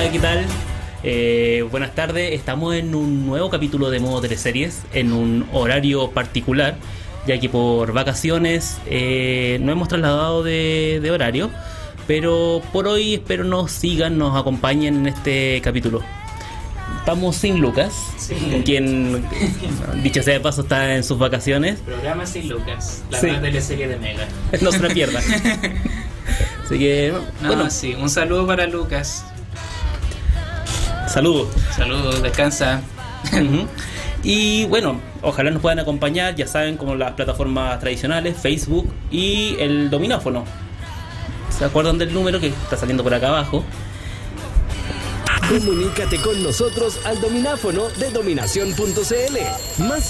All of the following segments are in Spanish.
Hola, ¿qué tal? Buenas tardes, estamos en un nuevo capítulo de Modo Teleseries, en un horario particular, ya que por vacaciones no hemos trasladado de horario, pero por hoy espero nos sigan, nos acompañen en este capítulo. Estamos sin Lucas, sí, quien, dicho sea de paso, está en sus vacaciones. Programa sin Lucas, la Sí. nueva teleserie de Mega. No se la pierda. Así que, No, bueno, sí, un saludo para Lucas. saludos. Saludos, descansa. Ujú. Y bueno, ojalá nos puedan acompañar, ya saben, como las plataformas tradicionales, Facebook y el domináfono. ¿Se acuerdan del número que está saliendo por acá abajo? Comunícate con nosotros al domináfono de dominación.cl más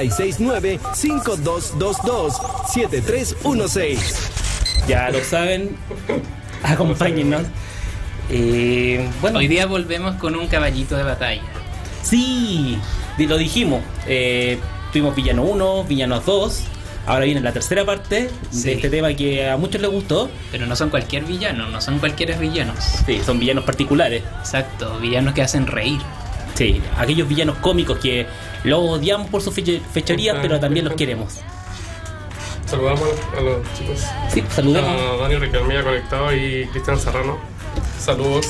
569-5222-7316. Ya lo saben, acompáñennos. Bueno, Hoy día volvemos con un caballito de batalla. sí, lo dijimos. Tuvimos Villano 1, Villanos 2. Ahora viene la tercera parte Sí. de este tema que a muchos les gustó. Pero no son cualquier villano, no son cualquiera villanos. Sí, son villanos particulares. Exacto, villanos que hacen reír. Sí, aquellos villanos cómicos que los odiamos por sus fechorías, pero también los queremos. Saludamos a los chicos. Sí, saludemos. A Dani Riquelme conectado y Cristian Serrano. Saludos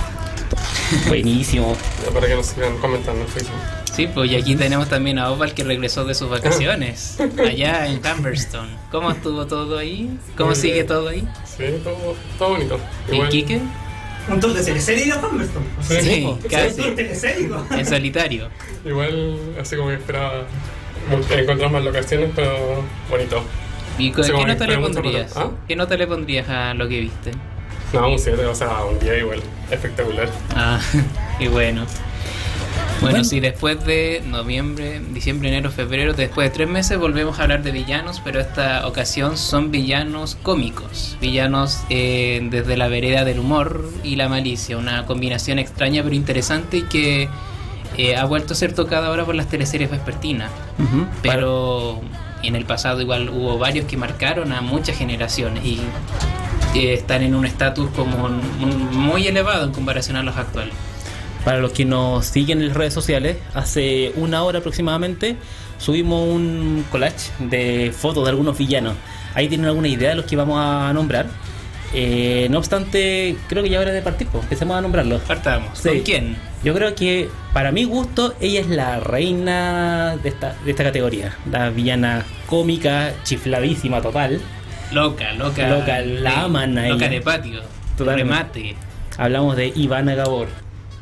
Buenísimo. para que nos sigan comentando en Facebook. Sí, pues y aquí tenemos también a Oval que regresó de sus vacaciones, allá en Humberstone. ¿Cómo estuvo todo ahí? ¿Cómo Muy sigue bien. todo ahí? Sí, todo bonito. ¿Y Quique? Un tour de teleserie de Humberstone. Sí, Un casi. tour telesérico. En solitario. Igual, así como que esperaba encontrar más locaciones, pero bonito. ¿Y Sí, qué como nota le esperé mucho pondrías? para- ¿Ah? ¿Qué nota le pondrías a lo que viste? No, un 7, o sea, un día igual. Espectacular. Ah, y bueno. Bueno, Bueno. sí, después de noviembre, diciembre, enero, febrero, después de 3 meses volvemos a hablar de villanos, pero esta ocasión son villanos cómicos, villanos desde la vereda del humor y la malicia, una combinación extraña pero interesante y que ha vuelto a ser tocada ahora por las teleseries vespertinas, Ujú. pero en el pasado igual hubo varios que marcaron a muchas generaciones y están en un estatus como muy elevado en comparación a los actuales. Para los que nos siguen en las redes sociales, hace una hora aproximadamente subimos un collage de fotos de algunos villanos. Ahí tienen alguna idea de los que vamos a nombrar. No obstante, creo que ya es hora de partir, pues. Empecemos a nombrarlos. Partamos. Sí. ¿Con quién? Yo creo que, para mi gusto, ella es la reina de esta categoría. La villana cómica, chifladísima total. Loca, la aman a Loca ella. de patio. Totalmente. Remate. Hablamos de Ivana Gabor,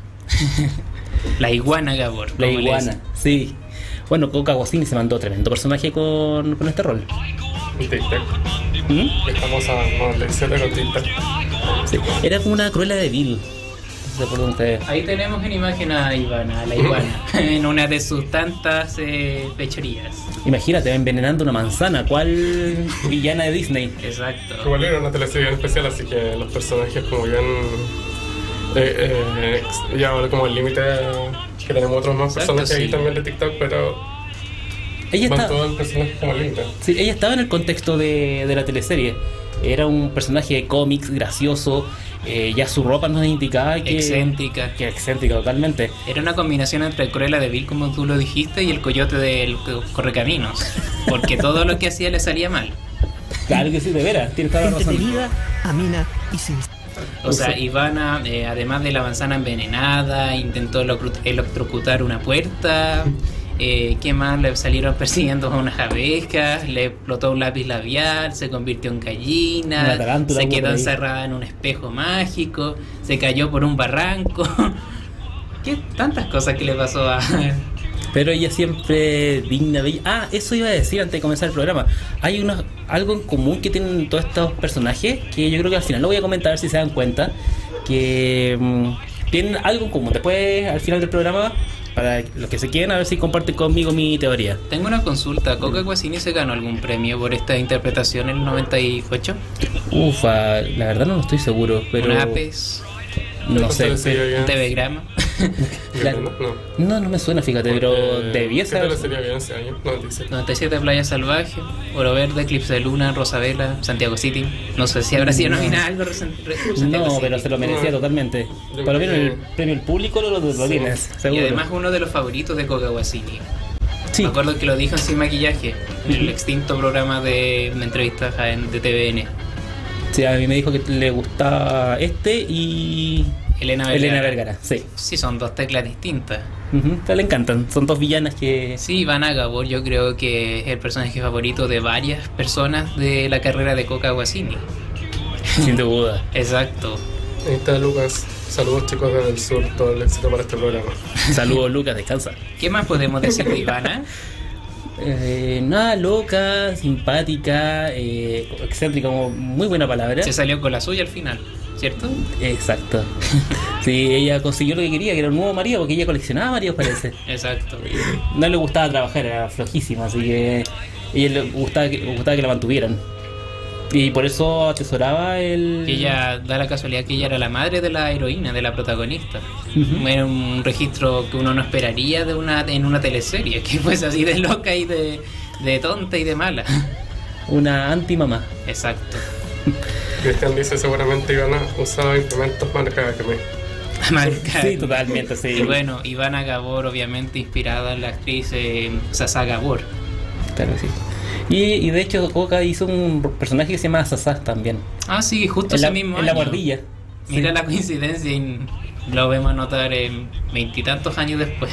La iguana Gabor. la como le iguana. dicen. Sí. Bueno, Coca Guasini se mandó tremendo personaje con este rol. Un TikTok. ¿Mm? Estamos a 97 con TikTok. Sí. Era como una Cruella de Vil. No sé si se acuerdan ustedes. Ahí tenemos en imagen a Ivana, a la iguana, en una de sus tantas fechorías. Imagínate, envenenando una manzana. ¿Cuál villana de Disney? Exacto. Igual era una teleserie especial, así que los personajes como bien... ya ahora como el límite que tenemos otros más Exacto, personajes sí. ahí también de TikTok, pero Ella van está... todos los personajes como el límite. Sí, ella estaba en el contexto de la teleserie. Era un personaje de cómics, gracioso. Ya su ropa nos indicaba que... Excéntrica. Que excéntrica totalmente. Era una combinación entre Cruella de Vil, como tú lo dijiste, y el coyote del Correcaminos. Porque todo lo que hacía le salía mal. Claro que sí, de veras, tienes toda la razón. Entretenida, amena y sin... O sea, Ivana, además de la manzana envenenada, intentó electrocutar una puerta. ¿Qué más? Le salieron persiguiendo a unas abejas, le explotó un lápiz labial, se convirtió en Una gallina, tarántula se hubo quedó por ahí. encerrada en un espejo mágico, se cayó por un barranco. ¿Qué tantas cosas que le pasó a... Pero ella siempre digna de ella. Ah, eso iba a decir antes de comenzar el programa. Hay algo en común que tienen todos estos personajes, que yo creo que al final lo voy a comentar a ver si se dan cuenta, que tienen algo en común. Después, al final del programa, para los que se quieran, a ver si comparten conmigo mi teoría. Tengo una consulta. ¿Coca Guasini se ganó algún premio por esta interpretación en el 98? Ufa, la verdad no lo estoy seguro, pero... ¿Un APES? No sé, Entonces, pero- sí, ¿Un TV Grama? Claro. No. No me suena, fíjate, pero debía ¿Qué ser. tal sería bien ese año? 97. 97 Playa Salvaje, Oro Verde, Eclipse de Luna, Rosabela, Santiago City. No sé si habrá sido nominada algo Santiago No, City. pero se lo merecía No. totalmente. Yo Por lo menos creo el que- premio del público lo tienes, Y seguro. además uno de los favoritos de Coca Guasini. Sí. Me acuerdo que lo dijo en Sin Maquillaje, en el extinto programa de entrevistas de TVN. Sí, a mí me dijo que le gustaba este y Elena Vergara. Vergara, sí. Sí, son dos teclas distintas. Pero le encantan, son dos villanas que... Sí, Ivana Gabor yo creo que es el personaje favorito de varias personas de la carrera de Coca Guasini. Sin duda. Exacto. Ahí está Lucas. Saludos chicos desde el sur, todo el éxito para este programa. Saludos, Lucas, descansa. ¿Qué más podemos decir de Ivana? Nada, loca, simpática, excéntrica, como muy buena palabra. Se salió con la suya al final, ¿cierto? Exacto. Sí, ella consiguió lo que quería, que era un nuevo marido, porque ella coleccionaba maridos, parece. Exacto. No le gustaba trabajar, era flojísima, así que ella le gustaba que la mantuvieran. Y por eso atesoraba el... Ella da la casualidad que ella era la madre de la heroína, de la protagonista. Ujú. Era un registro que uno no esperaría en una teleserie, que fuese así de loca y de tonta y de mala. Una anti-mamá. Exacto. Cristian dice seguramente Ivana usaba implementos marca Acme. Marca. Sí, totalmente, sí. Y bueno, Ivana Gabor, obviamente inspirada en la actriz Sasa Gabor. Claro que sí. Y de hecho Coca hizo un personaje que se llama Sasá también. Ah, sí, justo En ese la, mismo en la año. guardilla. Mira Sí. la coincidencia y lo vemos notar en 20 años después.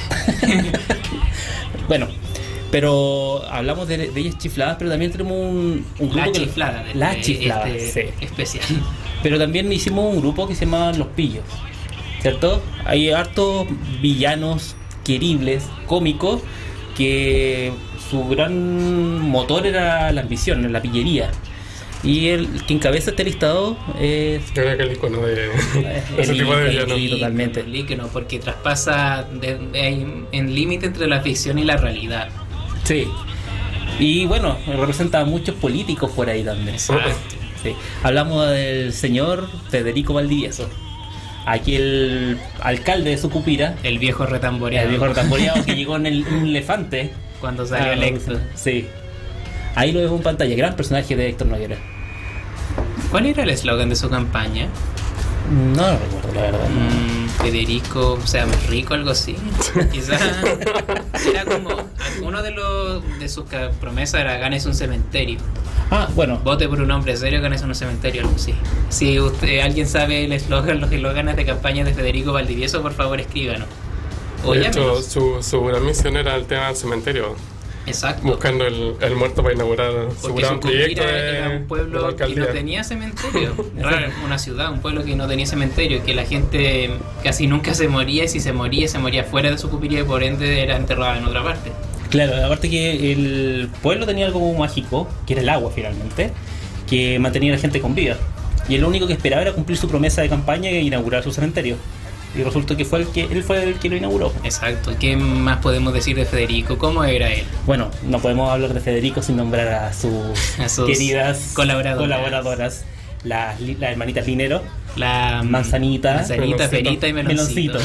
Bueno, pero hablamos de ellas chifladas, pero también tenemos un grupo La que- chiflada de La chiflada, sí. especial. Pero también hicimos un grupo que se llama Los Pillos, ¿cierto? Hay hartos villanos queribles, cómicos, que su gran motor era la ambición, la pillería. Y el que encabeza este listado es... Yo creo que el icono de el ese tipo de ícono, villano. sí, totalmente. El ícono, porque traspasa en límite entre la ficción y la realidad. Sí. Y bueno, representa a muchos políticos por ahí también. Exacto. Sí. Hablamos del señor Federico Valdivieso. Aquí el alcalde de Sucupira, El viejo retamboreado. el viejo retamboreado que llegó en un elefante. Cuando salió electo. Sí. Ahí lo vemos en pantalla, gran personaje de Héctor Noguera. ¿Cuál era el eslogan de su campaña? No lo recuerdo, la verdad. Federico, o sea, más rico, algo así. Quizás era como uno de sus promesas era ganes un cementerio. Ah, bueno. Vote por un hombre serio, ganes un cementerio, algo así. Si alguien sabe el eslogan, los eslóganes de campaña de Federico Valdivieso, por favor escríbanos. O De hecho, llámenos. su gran misión era el tema del cementerio, Exacto. buscando el muerto para inaugurar su Porque gran proyecto Sucupira de, era un de la pueblo que alcaldía. no tenía cementerio. Era una ciudad, un pueblo que no tenía cementerio, que la gente casi nunca se moría, y si se moría fuera de Sucupira y por ende era enterrada en otra parte. Claro, aparte que el pueblo tenía algo mágico, que era el agua finalmente, que mantenía a la gente con vida. Y él lo único que esperaba era cumplir su promesa de campaña e inaugurar su cementerio. Y resultó que él fue el que lo inauguró. Exacto. ¿Qué más podemos decir de Federico? ¿Cómo era él? Bueno, no podemos hablar de Federico sin nombrar a sus A sus queridas colaboradoras. las hermanitas Linero, La Manzanita, Meloncito, Perita y Meloncito.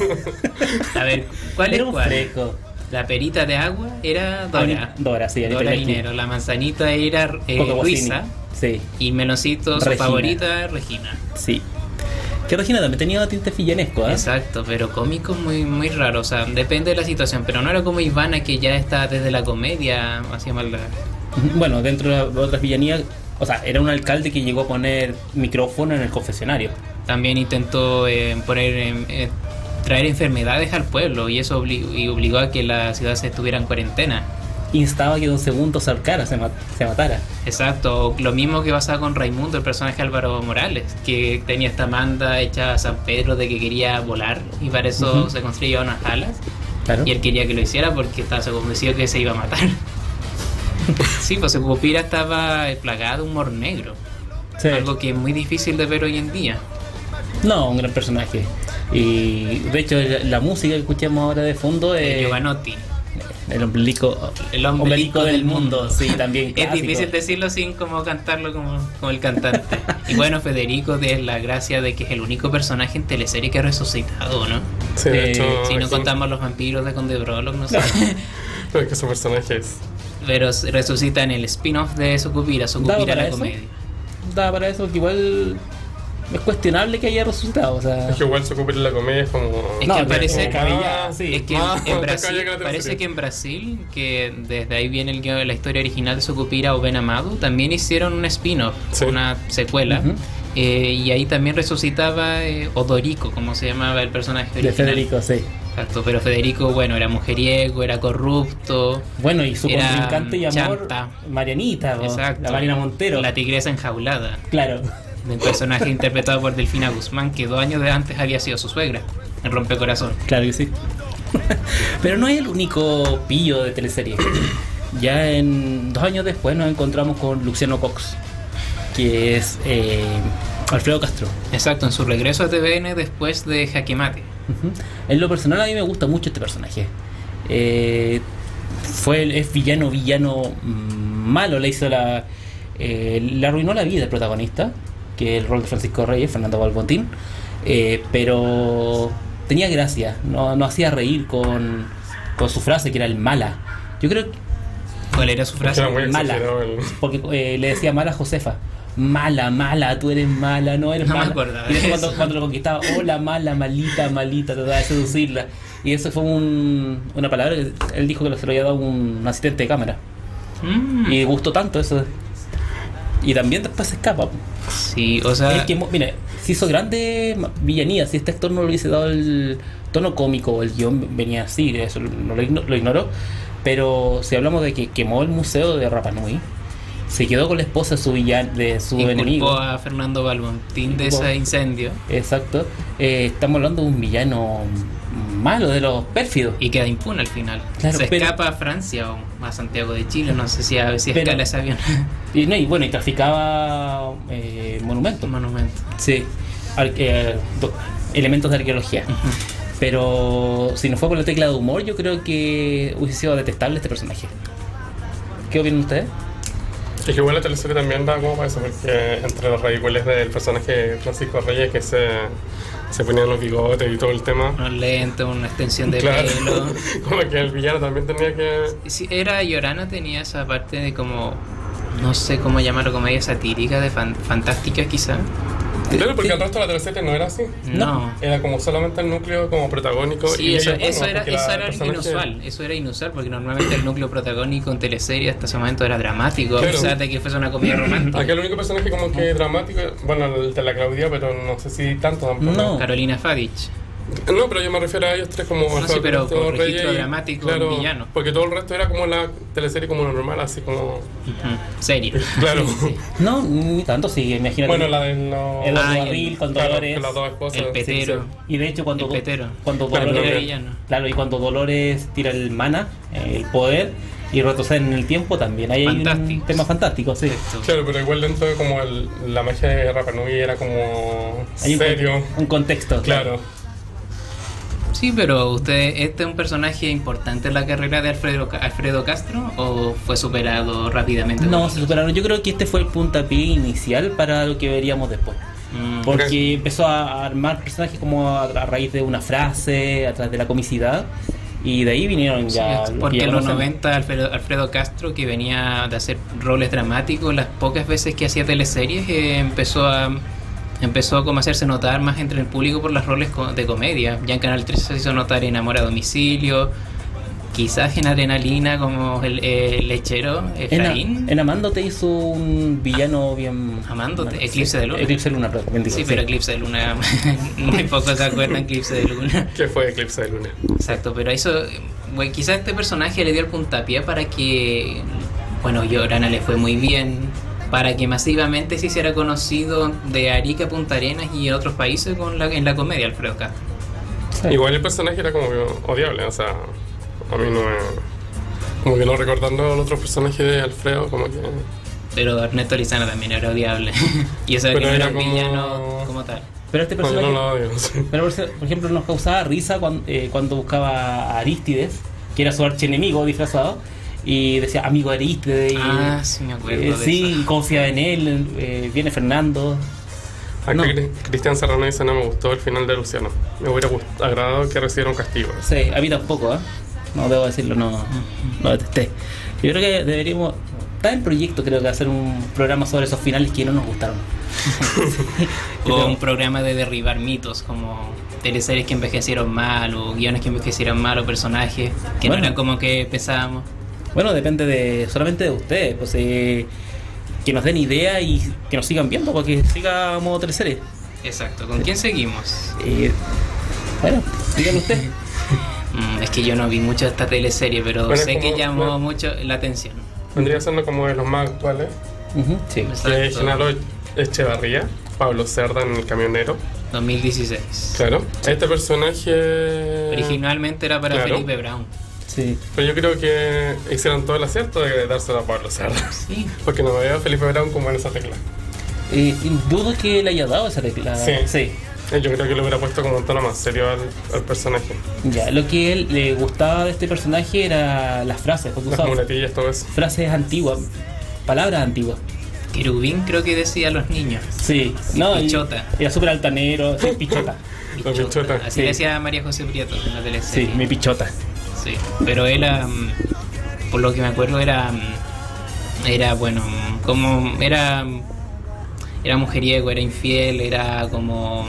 A ver, ¿cuál Era es un cuál? fresco. La perita de agua era Dora. Dora, sí, Anita Dora Lecky. Linero. La manzanita era Coca Guasini. Luisa. Sí, Y Meloncito, su Regina. favorita, Regina. sí. Que Regina también tenía tintes villanesco, ¿eh? Exacto, pero cómico muy, muy raro. O sea, depende de la situación. Pero no era como Ivana, que ya está desde la comedia hacia maldad. Bueno, dentro de otras villanías, o sea, era un alcalde que llegó a poner micrófono en el confesionario. También intentó traer enfermedades al pueblo, y eso obligó a que la ciudad se estuviera en cuarentena. Instaba que Don Segundo se ahorcara, se matara. Exacto, lo mismo que pasaba con Raimundo, el personaje de Álvaro Morales, que tenía esta manda hecha a San Pedro de que quería volar, y para eso Ujú. se construía unas alas, Claro. y él quería que lo hiciera porque estaba convencido que se iba a matar. Sí, pues Sucupira estaba plagado de humor negro, Sí. algo que es muy difícil de ver hoy en día. No, un gran personaje. Y de hecho, la música que escuchamos ahora de fondo es. Giovanotti. El ombelico, El ombelico del mundo. Sí, también Es clásico. difícil decirlo sin como cantarlo como el cantante. Y bueno, Federico tiene la gracia de que es el único personaje en teleserie que ha resucitado, ¿no? Sí, de hecho. Si no es contamos los vampiros de Conde Brolog, no sé. Pero es que su personaje es. Pero resucita en el spin-off de Sucupira ¿Daba para la eso? comedia. Da para eso, que igual es cuestionable que haya resucitado. O sea, Es que igual su cupir en la comedia es como. Es No, que pero parece, como cabilla, sí. es que Te en Brasil, calla que la parece teleserie. que en Brasil, que desde ahí viene la historia original de Sucupira o Ben Amado, también hicieron un spin-off, Sí. una secuela, Ujú. y ahí también resucitaba Odorico, como se llamaba el personaje de original. Federico, sí. Exacto, pero Federico, bueno, era mujeriego, era corrupto. Bueno, y su Era contrincante y amor, chanta. Marianita, po, Exacto. la Marina Montero. La tigresa enjaulada. Claro. Del personaje interpretado por Delfina Guzmán, que 2 años de antes había sido su suegra en Rompecorazón. Claro que sí. Pero no es el único pillo de teleserie. Ya en 2 años después nos encontramos con Luciano Cox, que es Alfredo Castro. Exacto, en su regreso a TVN después de Jaque Mate. Ujú. En lo personal a mí me gusta mucho este personaje. Es villano malo, le arruinó la vida al protagonista, que es el rol de Francisco Reyes, Fernando Balbontín, pero tenía gracia, no hacía reír con su frase que era el mala. Yo creo que ¿Cuál era su frase? Era muy mala, exagerado el. porque le decía mala a Josefa. Mala, tú eres mala, no eres No me mala. acordaba Y de después eso. cuando lo conquistaba, hola, mala, malita, trataba de seducirla. Y eso fue una palabra que él dijo que se lo había dado un asistente de cámara. Y gustó tanto eso. Y también después se escapa. Sí, o sea, Es que, mira, se hizo grande villanía. Si este actor no le hubiese dado el tono cómico, el guión venía así, eso lo ignoró. Pero si hablamos de que quemó el museo de Rapa Nui, se quedó con la esposa de su enemigo. inculpó a Fernando Balbontín de Inculpó. ese incendio Exacto. Estamos hablando de un villano malo, de los pérfidos. y queda impune al final. Claro, Se pero- escapa a Francia o a Santiago de Chile, no sé si Pero- escala ese avión. Y traficaba monumentos. Monumento. Sí, elementos de arqueología. Pero si no fue por la tecla de humor, yo creo que hubiese sido detestable este personaje. ¿Qué opinan ustedes? Es que igual la teleserie también da como para eso, porque entre los ridicules del personaje de Francisco Reyes que se ponían los bigotes y todo el tema. Unos lentes, una extensión de Claro, pelo. como que el villano también tenía que. Sí, era Llorana, tenía esa parte de como, no sé cómo llamarlo, comedia satírica, de fantástica quizá. Claro, porque el resto de la teleserie no era así. No. Era como solamente el núcleo como protagónico. Sí, y eso, ellos, eso bueno, era, porque eso la era personaje- inusual. Eso era inusual porque normalmente el núcleo protagónico en teleserie hasta ese momento era dramático, Claro. a pesar de que fuese una comedia romántica. Aquí el único personaje como que dramático, bueno, el de la Claudia, pero no sé si tanto tampoco. No. Carolina Fadich. No, pero yo me refiero a ellos tres como No, sí, pero Alfredo con registro Reyes y- dramático, claro, villano. porque todo el resto era como la teleserie como normal, así como. Serie. Claro. No, ni tanto, sí, imagínate. Bueno, la de los. Eduardo Ah, y Barril con claro, Dolores. con las dos esposas. El petero. Y de hecho cuando El petero. cuando Bueno, Dolores, creo que- villano. claro, y cuando Dolores tira el mana, el poder y retrocede en el tiempo, también ahí hay un Fantástico. tema fantástico, sí. Exacto. Claro, pero igual dentro de como la magia de Rapa Nui era como. Hay serio. un contexto, Claro. Sí, pero ¿este es un personaje importante en la carrera de Alfredo Castro o fue superado rápidamente? No, se superaron. Yo creo que este fue el puntapié inicial para lo que veríamos después. Porque Ok. empezó a armar personajes como a raíz de una frase, a través de la comicidad. Y de ahí vinieron ya. Sí, los porque que ya en los conocen. 90 Alfredo Castro, que venía de hacer roles dramáticos, las pocas veces que hacía teleseries, empezó a como a hacerse notar más entre el público por los roles de comedia. Ya en Canal 13 se hizo notar en Amor a Domicilio, quizás en Adrenalina como el lechero Efraín. En Amándote hizo un villano bien. Amándote, bueno, Eclipse de Luna. Eclipse de Luna, perdón, bien digo, Sí, pero Eclipse de Luna, muy pocos se acuerdan Eclipse de Luna. Que fue Eclipse de Luna. Exacto, pero eso, bueno, quizás este personaje le dio el puntapié para que, bueno, Llorana le fue muy bien, para que masivamente se hiciera conocido de Arica a Punta Arenas y otros países en la comedia Alfredo Castro. Sí. Igual el personaje era como odiable, o sea, a mí no me. Como que no recordando a los otros personajes de Alfredo, como que. Pero Ernesto Lizana también era odiable. Y eso de que Pero no era era un como- villano como tal. Pero este Bueno, personaje. no lo odio, sí. Pero por ejemplo nos causaba risa cuando buscaba a Arístides que era su archienemigo disfrazado, y decía, amigo heriste, Sí, me acuerdo de sí, eso. confía en él, viene Fernando. Acá No. Cristian Serrano dice: no me gustó el final de Luciano. Me hubiera agradado que recibiera un castigo. Sí, a mí tampoco, no debo decirlo, no detesté. Yo creo que deberíamos, está en proyecto, creo que hacer un programa sobre esos finales que no nos gustaron. O un programa de derribar mitos, como teleseries que envejecieron mal, o guiones que envejecieron mal, o personajes que Bueno. no eran como que pensábamos. Bueno, depende solamente de ustedes, pues que nos den idea y que nos sigan viendo, para que siga modo teleserie. Exacto. ¿Con quién seguimos? Bueno, díganlo usted. Es que yo no vi mucho esta teleserie, pero Bueno, sé que como- llamó bueno. mucho la atención. Vendría siendo como de los más actuales. Sí. Que Exacto. Genaro Echevarría, Pablo Cerda en El Camionero. 2016. Claro. Este personaje. Originalmente era para Claro. Felipe Brown. Sí. Pero yo creo que hicieron todo el acierto de dárselo a Pablo Cerda. Sí. Porque no veo a Felipe Brown como en esa tecla. Dudo que le haya dado esa tecla. Sí. Yo creo que le hubiera puesto como un tono más serio al personaje. Ya, lo que él le gustaba de este personaje era las frases, porque Las usaba muletillas, todo eso. frases antiguas, palabras antiguas. Querubín creo que decía a los niños. Sí, no, y Pichota. era súper altanero, sí, pichota. La pichota. Así Sí. decía María José Prieto en la Sí, teleserie. mi pichota. Sí, pero él, por lo que me acuerdo, era bueno, como era mujeriego, era infiel, era como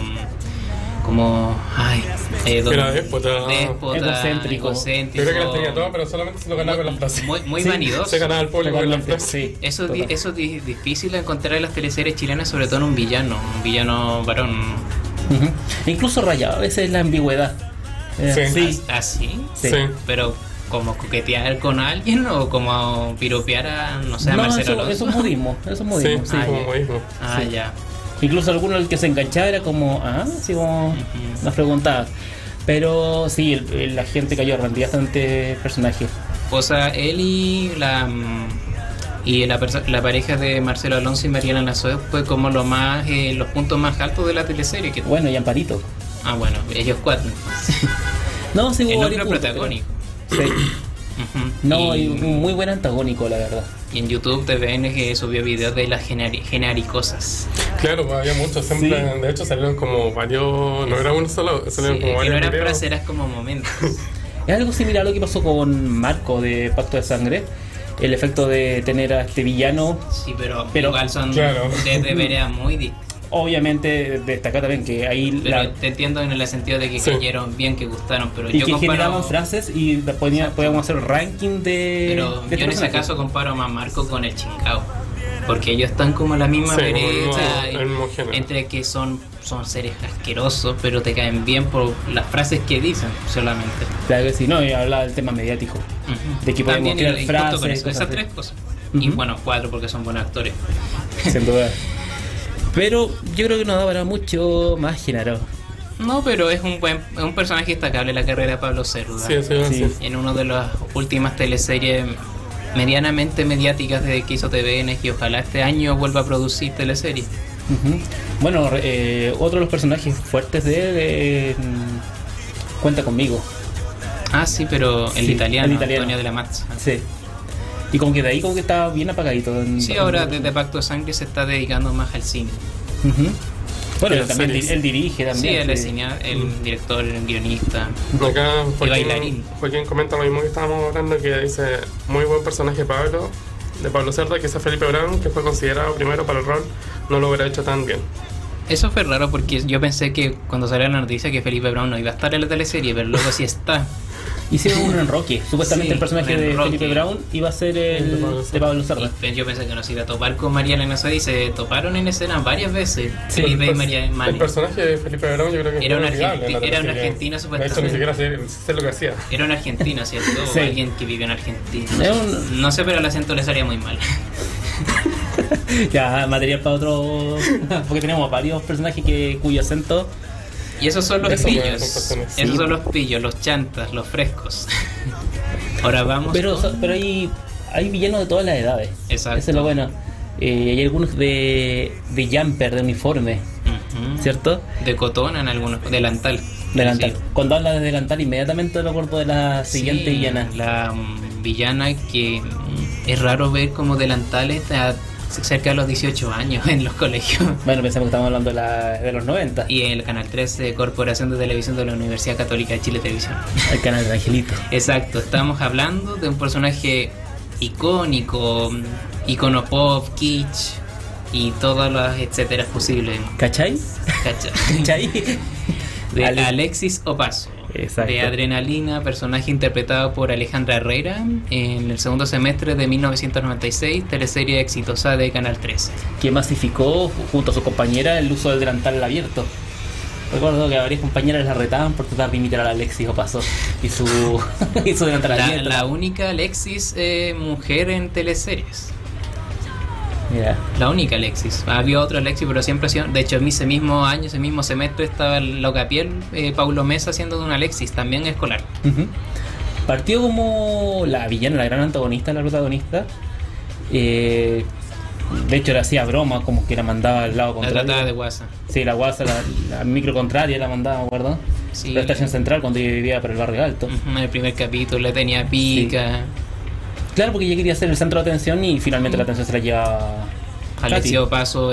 Era déspota. Egocéntrico. Yo creo que las tenía todas, pero solamente se lo ganaba con las frases. Muy Sí, vanidoso. Se ganaba el público con las Totalmente, frases. sí. Eso, total. eso es difícil de encontrar en las teleseries chilenas, sobre todo en un villano varón. Ujú. E incluso rayaba a veces la ambigüedad. Sí. ¿Así? Sí. Sí. Pero como coquetear con alguien o como piropear a, no sé, a No, Marcelo eso Alonso. es modismo, eso es Sí, modismo. Sí. como ya. modismo. Ah, Sí. ya. Incluso alguno el que se enganchaba era como, así como nos preguntaba. Pero sí, la gente cayó rendida bastante personaje. O sea, él y la pareja de Marcelo Alonso y Mariana Nazoe fue como los puntos más altos de la teleserie. Bueno, y Amparito. Bueno, ellos cuatro. No, sí, El hubo núcleo varios puntos, protagónico. pero- Sí. Ujú. No, y y, un muy buen antagónico, la verdad. y en YouTube TVN que subió videos de las genericosas. Claro, pues había muchos. Siempre, Sí. de hecho, salieron como varios. No era uno solo, salieron Sí, como que varios. no eran videos. frases, eran como momentos. Es algo similar a lo que pasó con Marco de Pacto de Sangre. El efecto de tener a este villano. Sí, pero Pero, igual son claro. de veredas muy distintas. Obviamente, destacar también que ahí Pero te entiendo en el sentido de que Sí. cayeron bien, que gustaron, pero y yo que comparo, generaban frases y podíamos hacer ranking de. pero de yo este en ese personaje. caso comparo más Marco con el Chingao, porque ellos están como en la misma Sí, vereda, el mismo género. entre que son seres asquerosos, pero te caen bien por las frases que dicen solamente. Claro que sí, no, y hablaba del tema mediático. Ujú. De que podemos También crear y justo con frases, eso, cosas esas así. tres cosas. Y Ujú. bueno, 4 porque son buenos actores. Sin duda. Pero yo creo que no da para mucho más, Genaro. No, pero es un personaje destacable la carrera de Pablo Cerda. Sí, sí, Sí. sí. En una de las últimas teleseries medianamente mediáticas desde que hizo TVN, y ojalá este año vuelva a producir teleseries. Ujú. Bueno, otro de los personajes fuertes de él Cuenta conmigo. Ah, sí, pero el Sí, italiano, el italiano. Antonio de la Mazza. Sí. Y como que de ahí como que está bien apagadito. Sí, ahora desde Pacto de Sangre se está dedicando más al cine. Ujú. Bueno, Pero él también series. él dirige también. Sí, él es el director, el guionista. Acá bailarín. Joaquín comenta lo mismo que estábamos hablando, que dice: muy buen personaje de Pablo Cerda, que es Felipe Brown, que fue considerado primero para el rol, no lo hubiera hecho tan bien. Eso fue raro porque yo pensé que cuando salió la noticia que Felipe Brown no iba a estar en la teleserie, pero luego sí está. Hicieron un enroque. Supuestamente Sí, el personaje un de enroque. Felipe Brown iba a ser el de Pablo Cerda. Y yo pensé que nos iba a topar con Mariana Nazoe y se toparon en escena varias veces. Felipe y María El Mani. personaje de Felipe Brown yo creo que Era fue un olvidable en la era un teleserie. argentino, De hecho, supuestamente. ni siquiera sé lo que hacía. Era un argentino, ¿cierto? Sí. O alguien que vivió en Argentina. Es un- No sé, pero el acento le salía muy mal. Ya, material para otro. Porque tenemos varios personajes cuyo acento. Y esos son los Eso, pillos. son personas. Esos Sí. son los pillos, los chantas, los frescos. Ahora vamos. Pero, con- pero hay villanos de todas las edades. Exacto. Eso es lo bueno. Hay algunos de jumper, de uniforme, Ujú. ¿cierto? De cotona en algunos, delantal. Delantal. Sí. Cuando habla de delantal, inmediatamente recuerdo de la siguiente Sí, villana. La villana que es raro ver como delantales cerca de los 18 años en los colegios. Bueno, pensamos que estamos hablando de los 90. Y en el canal 13, Corporación de Televisión de la Universidad Católica de Chile Televisión. El canal de Angelito. Exacto, estamos hablando de un personaje icónico, icono pop, kitsch y todas las etcétera posibles. ¿Cachai? ¿Cachai? ¿Cachai? De Ale- Alexis Opaso. Exacto. De Adrenalina, personaje interpretado por Alejandra Herrera en el segundo semestre de 1996, teleserie exitosa de Canal 13. Que masificó junto a su compañera el uso del delantal abierto. Recuerdo que varias compañeras la retaban por tratar de imitar a Alexis Opaso y su, y su delantal abierto. La única Alexis mujer en teleseries. Mira. La única Alexis. Había otra Alexis, pero siempre ha sido. De hecho, en ese mismo año, ese mismo semestre, estaba el Locapiel, Paulo Mesa haciendo de una Alexis, también escolar. Ujú. Partió como la villana, la gran antagonista, la protagonista. De hecho, le hacía broma, como que la mandaba al lado La contrario. trataba de guasa. Sí, la guasa, la micro contraria la mandaba, ¿me acuerdo? Sí. La estación central cuando yo vivía por el barrio alto. En el primer capítulo le tenía pica. Claro, porque ella quería ser el centro de atención y finalmente la atención se la lleva Alexis Katy. Opaso,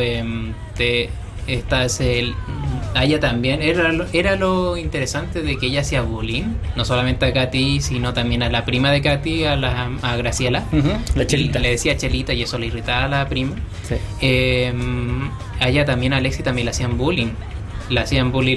a ella también era lo interesante de que ella hacía bullying, no solamente a Katy, sino también a la prima de Katy, a Graciela. Ujú, la Chelita. Le decía Chelita y eso le irritaba a la prima. Sí. A ella también, a Alexis también le hacían bullying. Le hacían bullying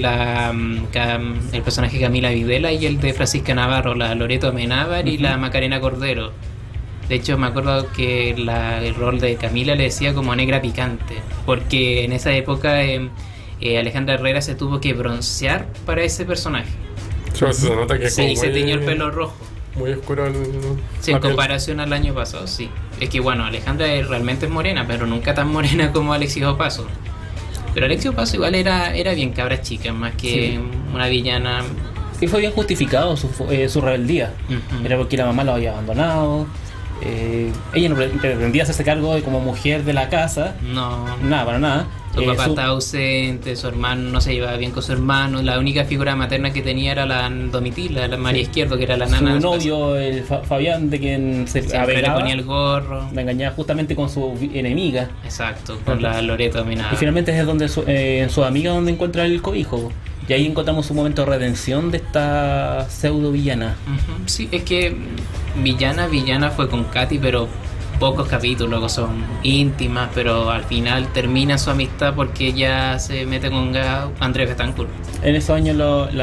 el personaje Camila Videla y el de Francisca Navarro, la Loreto Amenábar y la Macarena Cordero. De hecho, me acuerdo que el rol de Camila le decía como negra picante, porque en esa época Alejandra Herrera se tuvo que broncear para ese personaje. Sí, se nota que es Sí, como y se muy- teñió el pelo rojo. Muy oscuro Sí, la en piel. comparación al año pasado, sí. Es que bueno, Alejandra realmente es morena, pero nunca tan morena como Alexis Opaso. Pero Alexis Opaso igual era bien cabra chica, más que Sí. una villana. Y fue bien justificado su rebeldía. Ujú. Era porque la mamá lo había abandonado. Ella no pretendía hacerse cargo de como mujer de la casa. No, Nada, para nada. su papá su- estaba ausente, su hermano no se llevaba bien con su hermano. La única figura materna que tenía era la Domitila, la María Sí. Izquierdo, que era la su nana. novio, el Fabián, de quien se Siempre le avengaba, ponía el gorro. la engañaba justamente con su enemiga. Exacto, con la Loreto Amenábar. Y finalmente es donde en su amiga donde encuentra el cobijo. Y ahí encontramos un momento de redención de esta pseudo villana. Ujú. Sí, es que villana fue con Katy, pero pocos capítulos, son íntimas, pero al final termina su amistad porque ella se mete con Andrés Betancourt. En esos años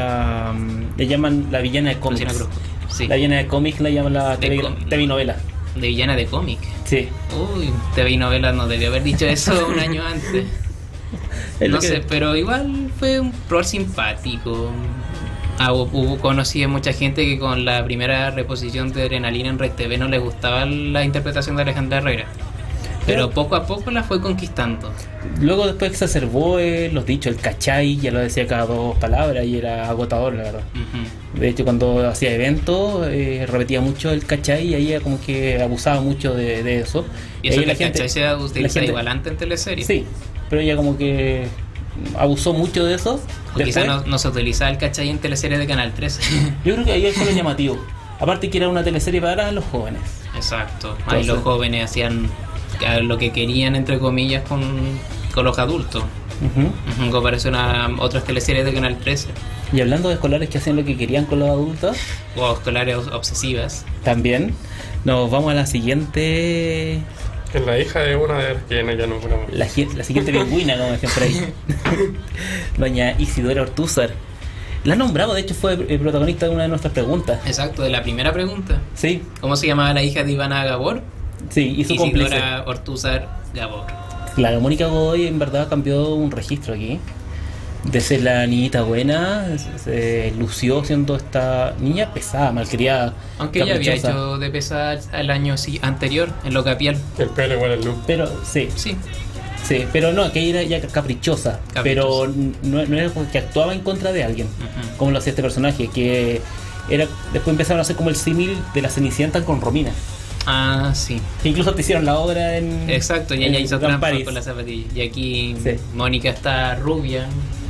le llaman la villana de cómics. Luciana Cruz. Sí, La villana de cómics la llaman la De cómic. TV novela. de villana de cómic. Sí. Uy, TV y novelas no debió haber dicho eso un año antes. Es lo No que- sé, pero igual fue un rol simpático. Conocí a mucha gente que con la primera reposición de Adrenalina en Red TV no les gustaba la interpretación de Alejandra Herrera. Pero poco a poco la fue conquistando. Luego después exacerbó los dichos, el cachai, ya lo decía cada dos palabras y era agotador, la verdad. Ujú. De hecho, cuando hacía eventos, repetía mucho el cachai y ella como que abusaba mucho de eso. Y eso ahí que ¿cachai? Se utiliza gente- igual antes en teleseries. Sí, pero ella como que abusó mucho de eso. O quizá Después, no se utilizaba el cachai en teleseries de Canal 13. yo creo que ahí fue lo llamativo. Aparte que era una teleserie para los jóvenes. Exacto. Ahí Entonces- los jóvenes hacían lo que querían, entre comillas, con los adultos. Ujú. En comparación a otras teleseries de Canal 13. Y hablando de escolares que hacían lo que querían con los adultos, O escolares obsesivas. también nos vamos a la siguiente. Es la hija de una de las que ya no fuéramos. La siguiente pingüina, como decían por ahí. Doña Isidora Ortúzar. La nombramos, de hecho fue el protagonista de una de nuestras preguntas. Exacto, de la primera pregunta. Sí, ¿Cómo se llamaba la hija de Ivana Gabor? sí, y su cómplice. Isidora Ortúzar Gabor. Claro, Mónica Godoy en verdad cambió un registro aquí. De ser la niñita buena, se lució siendo esta niña pesada, malcriada. Aunque ella había caprichosa. hecho de pesar el año anterior en Locapiel. El pelo igual al look. Pero sí, Sí, sí, pero no, que era ya caprichosa. Caprichosa. Pero no era como que actuaba en contra de alguien, Ujú. como lo hacía este personaje, que era después empezaron a hacer como el símil de la Cenicienta con Romina. Ah, sí. Que incluso te hicieron la obra en. Exacto, y en ella hizo Gran trampa París. con las zapatillas. Y aquí Sí. Mónica está rubia,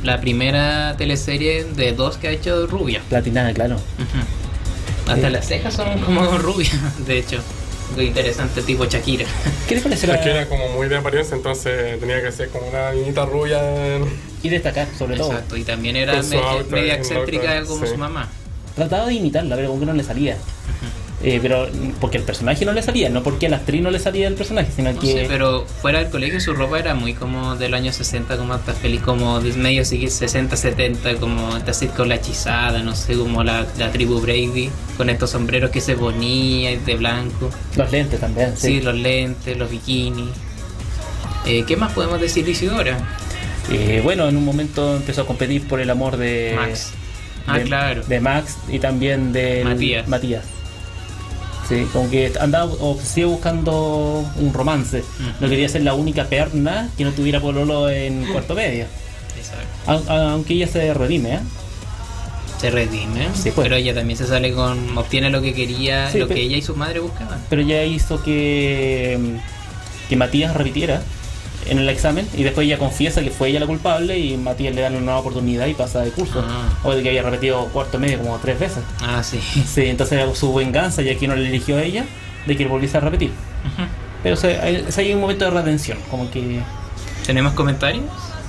la primera teleserie de dos que ha hecho rubia. Platinada, claro. Hasta las cejas son como rubias, de hecho. Muy interesante, tipo Shakira. ¿Qué les parece Es que era como muy de apariencia, entonces tenía que ser como una niñita rubia. y destacar, sobre todo? Exacto, y también era Con su outfit, media un excéntrica loco, como sí. su mamá. Trataba de imitarla, pero como que no le salía. Pero porque el personaje no le salía, no porque a la actriz no le salía el personaje, sino No que... sé, pero fuera del colegio su ropa era muy como del año 60, como hasta feliz, como de medio seguir 60, 70, como esta sitcom La Hechizada, no sé, como la tribu Brady, con estos sombreros que se ponía de blanco. Los lentes también, Sí, los lentes, los bikinis. ¿Qué más podemos decir de Isidora? Bueno, en un momento empezó a competir por el amor de Max. Claro. de Max y también de Matías. Sí, como que andaba obsesivo buscando un romance. No quería ser la única perna que no tuviera pololo en cuarto medio. Exacto. Aunque ella se redime, ¿eh? Se redime, Sí, pues. pero ella también se sale con... obtiene lo que quería, Sí, lo que pero- ella y su madre buscaban. Pero ella hizo que Matías repitiera en el examen y después ella confiesa que fue ella la culpable y Matías le da una nueva oportunidad y pasa de curso. O de que había repetido cuarto medio como 3 veces. Sí. Sí, entonces era su venganza, ya que no le eligió a ella, de que él volviese a repetir. Pero hay un momento de redención, como que... ¿Tenemos comentarios?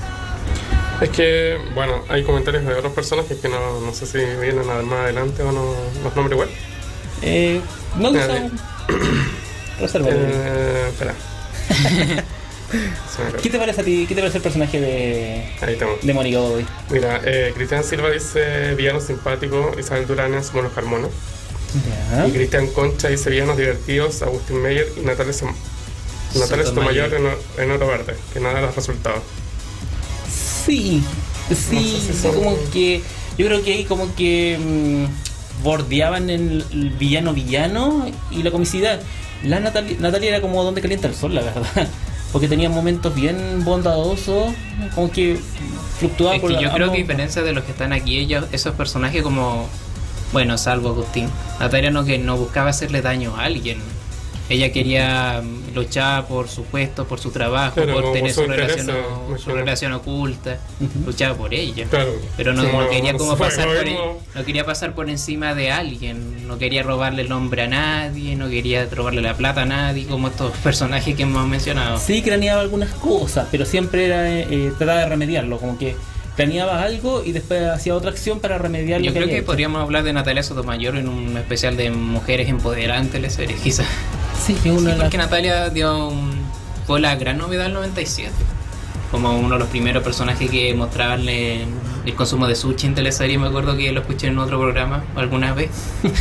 Es que, bueno, hay comentarios de otras personas que no sé si vienen más adelante o no los nombro igual. No Mira, son... Reserva. Espera. Se me ¿Qué te parece a ti? ¿Qué te parece el personaje Ahí estamos. de Mónica Godoy? Mira, Cristian Silva dice villano simpático, Isabel Durán es Mono Carmona. Ya. Y Cristian Concha dice villanos divertidos, Agustín Meyer y Natalia Sotomayor en Oro Verde, que nada los resultados. Sí, No sé si son- como que... Yo creo que ahí como que bordeaban el villano y la comicidad. La Natalia era como donde calienta el sol, la verdad. Porque tenía momentos bien bondadosos, como que fluctuaba Es por que yo creo ambos- que a diferencia de los que están aquí, esos personajes como... Bueno, salvo Agustín. Natalia no buscaba hacerle daño a alguien. Ella quería luchar por su puesto, por su trabajo, Claro, por como tener su su interés, relación, imagino. oculta. Ujú. Luchaba por ella. Claro. Pero no quería como fue pasar por gobierno. no quería pasar por encima de alguien, no quería robarle el nombre a nadie, no quería robarle la plata a nadie, como estos personajes que hemos mencionado. Sí, craneaba algunas cosas, pero siempre era trataba de remediarlo, como que planeaba algo y después hacía otra acción para remediar lo Yo creo había que hecho. podríamos hablar de Natalia Sotomayor en un especial de mujeres empoderantes, la serie, quizás. Sí, es una de Porque las... Natalia fue la gran novedad del 97. Como uno de los primeros personajes que mostraban el consumo de sushi en teleserie. Me acuerdo que lo escuché en otro programa alguna vez.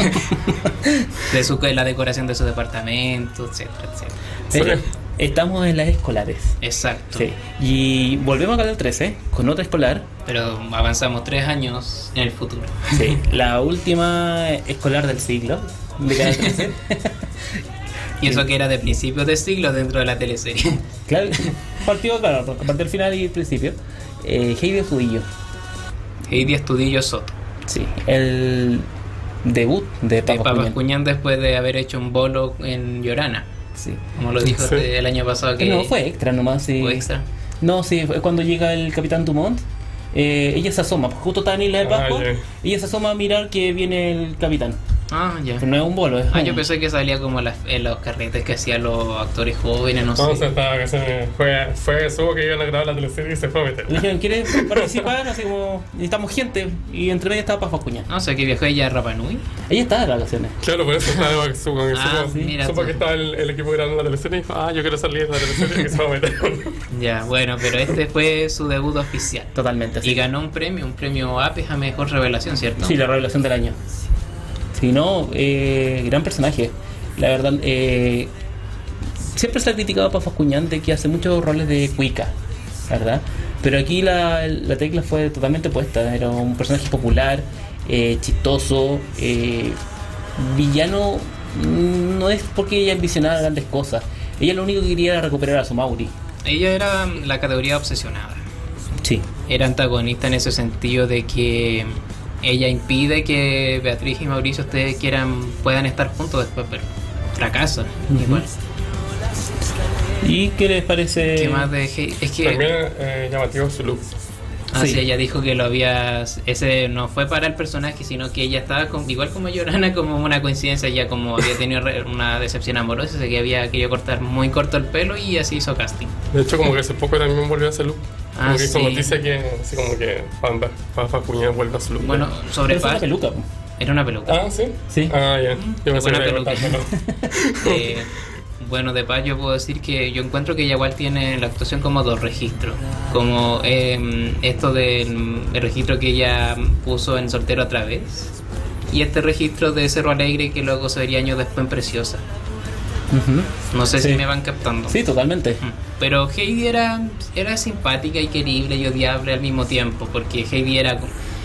de la decoración de su departamento, etcétera, etcétera. Pero Sí. estamos en las escolares. Exacto. Sí. Y volvemos a Canal 13 con otra escolar. Pero avanzamos 3 años en el futuro. Sí, la última escolar del siglo de Canal 13. Y eso que era de principios de siglo dentro de la teleserie. Claro, partió el final y el principio. Heidi Estudillo. Heidi Estudillo Soto. Sí, el debut de De Papas Papas Cuñán. Cuñán después de haber hecho un bolo en Llorana. Sí. Como lo dijo Sí. el año pasado que No, fue extra nomás. Sí. fue extra. No, sí, fue cuando llega el Capitán Dumont. Ella se asoma, justo está en Isla de Pascua. ya. Ella se asoma a mirar que viene el capitán. Ah, ya. Pero no es un bolo, es Yo un- pensé que salía como en los carretes que hacían los actores jóvenes, no Entonces sé. estaba que supo que iban a grabar la teleserie y se fue a meter. Le dijeron, ¿quieres participar? Así como, necesitamos gente. Y entre medio estaba Papas Cuñán. No sé, que viajó ella a Rapa Nui. Ella estaba de vacaciones. Claro, por eso estaba que supo, mira supo tú. que estaba el equipo grabando la teleserie y dijo, yo quiero salir de la teleserie y se va a meter. Ya, bueno, pero este fue su debut oficial. Totalmente. Y ganó un premio APES a Mejor Revelación, ¿cierto? Sí, la revelación del año. Si no, gran personaje. La verdad, siempre se ha criticado a Papas Cuñán de que hace muchos roles de cuica, ¿verdad? Pero aquí la tecla fue totalmente puesta. Era un personaje popular, chistoso, villano. No es porque ella ambicionara grandes cosas. Ella lo único que quería era recuperar a su Mauri. Ella era la categoría obsesionada. Sí. Era antagonista en ese sentido de que ella impide que Beatriz y Mauricio puedan estar juntos después, pero fracasan Ujú. igual. ¿Y qué les parece? ¿Qué más de es que También llamativo su look. Ah, Sí. sí, ella dijo que lo había... Ese no fue para el personaje, sino que ella estaba igual como Llorana, como una coincidencia. Ella como había tenido una decepción amorosa, así que había querido cortar muy corto el pelo y así hizo casting. De hecho, como que hace poco también volvió a su look. Ah, Como que hizo sí. noticia que, así como que Fafa Cuña vuelve a su look. Bueno, sobre Pero fue una Paz, peluca. po. era una peluca. Ah, ¿sí? Sí. Ah, ya. Yo pensé buena que peluca. era pelo. Bueno, de Paz yo puedo decir que yo encuentro que ella igual tiene la actuación como dos registros. Como esto del el registro que ella puso en Soltero otra vez. Y este registro de Cerro Alegre que luego se vería años después en Preciosa. Ujú. No sé Sí. si me van captando. Sí, totalmente. Pero Heidi era simpática y querible y odiable al mismo tiempo, porque Heidi era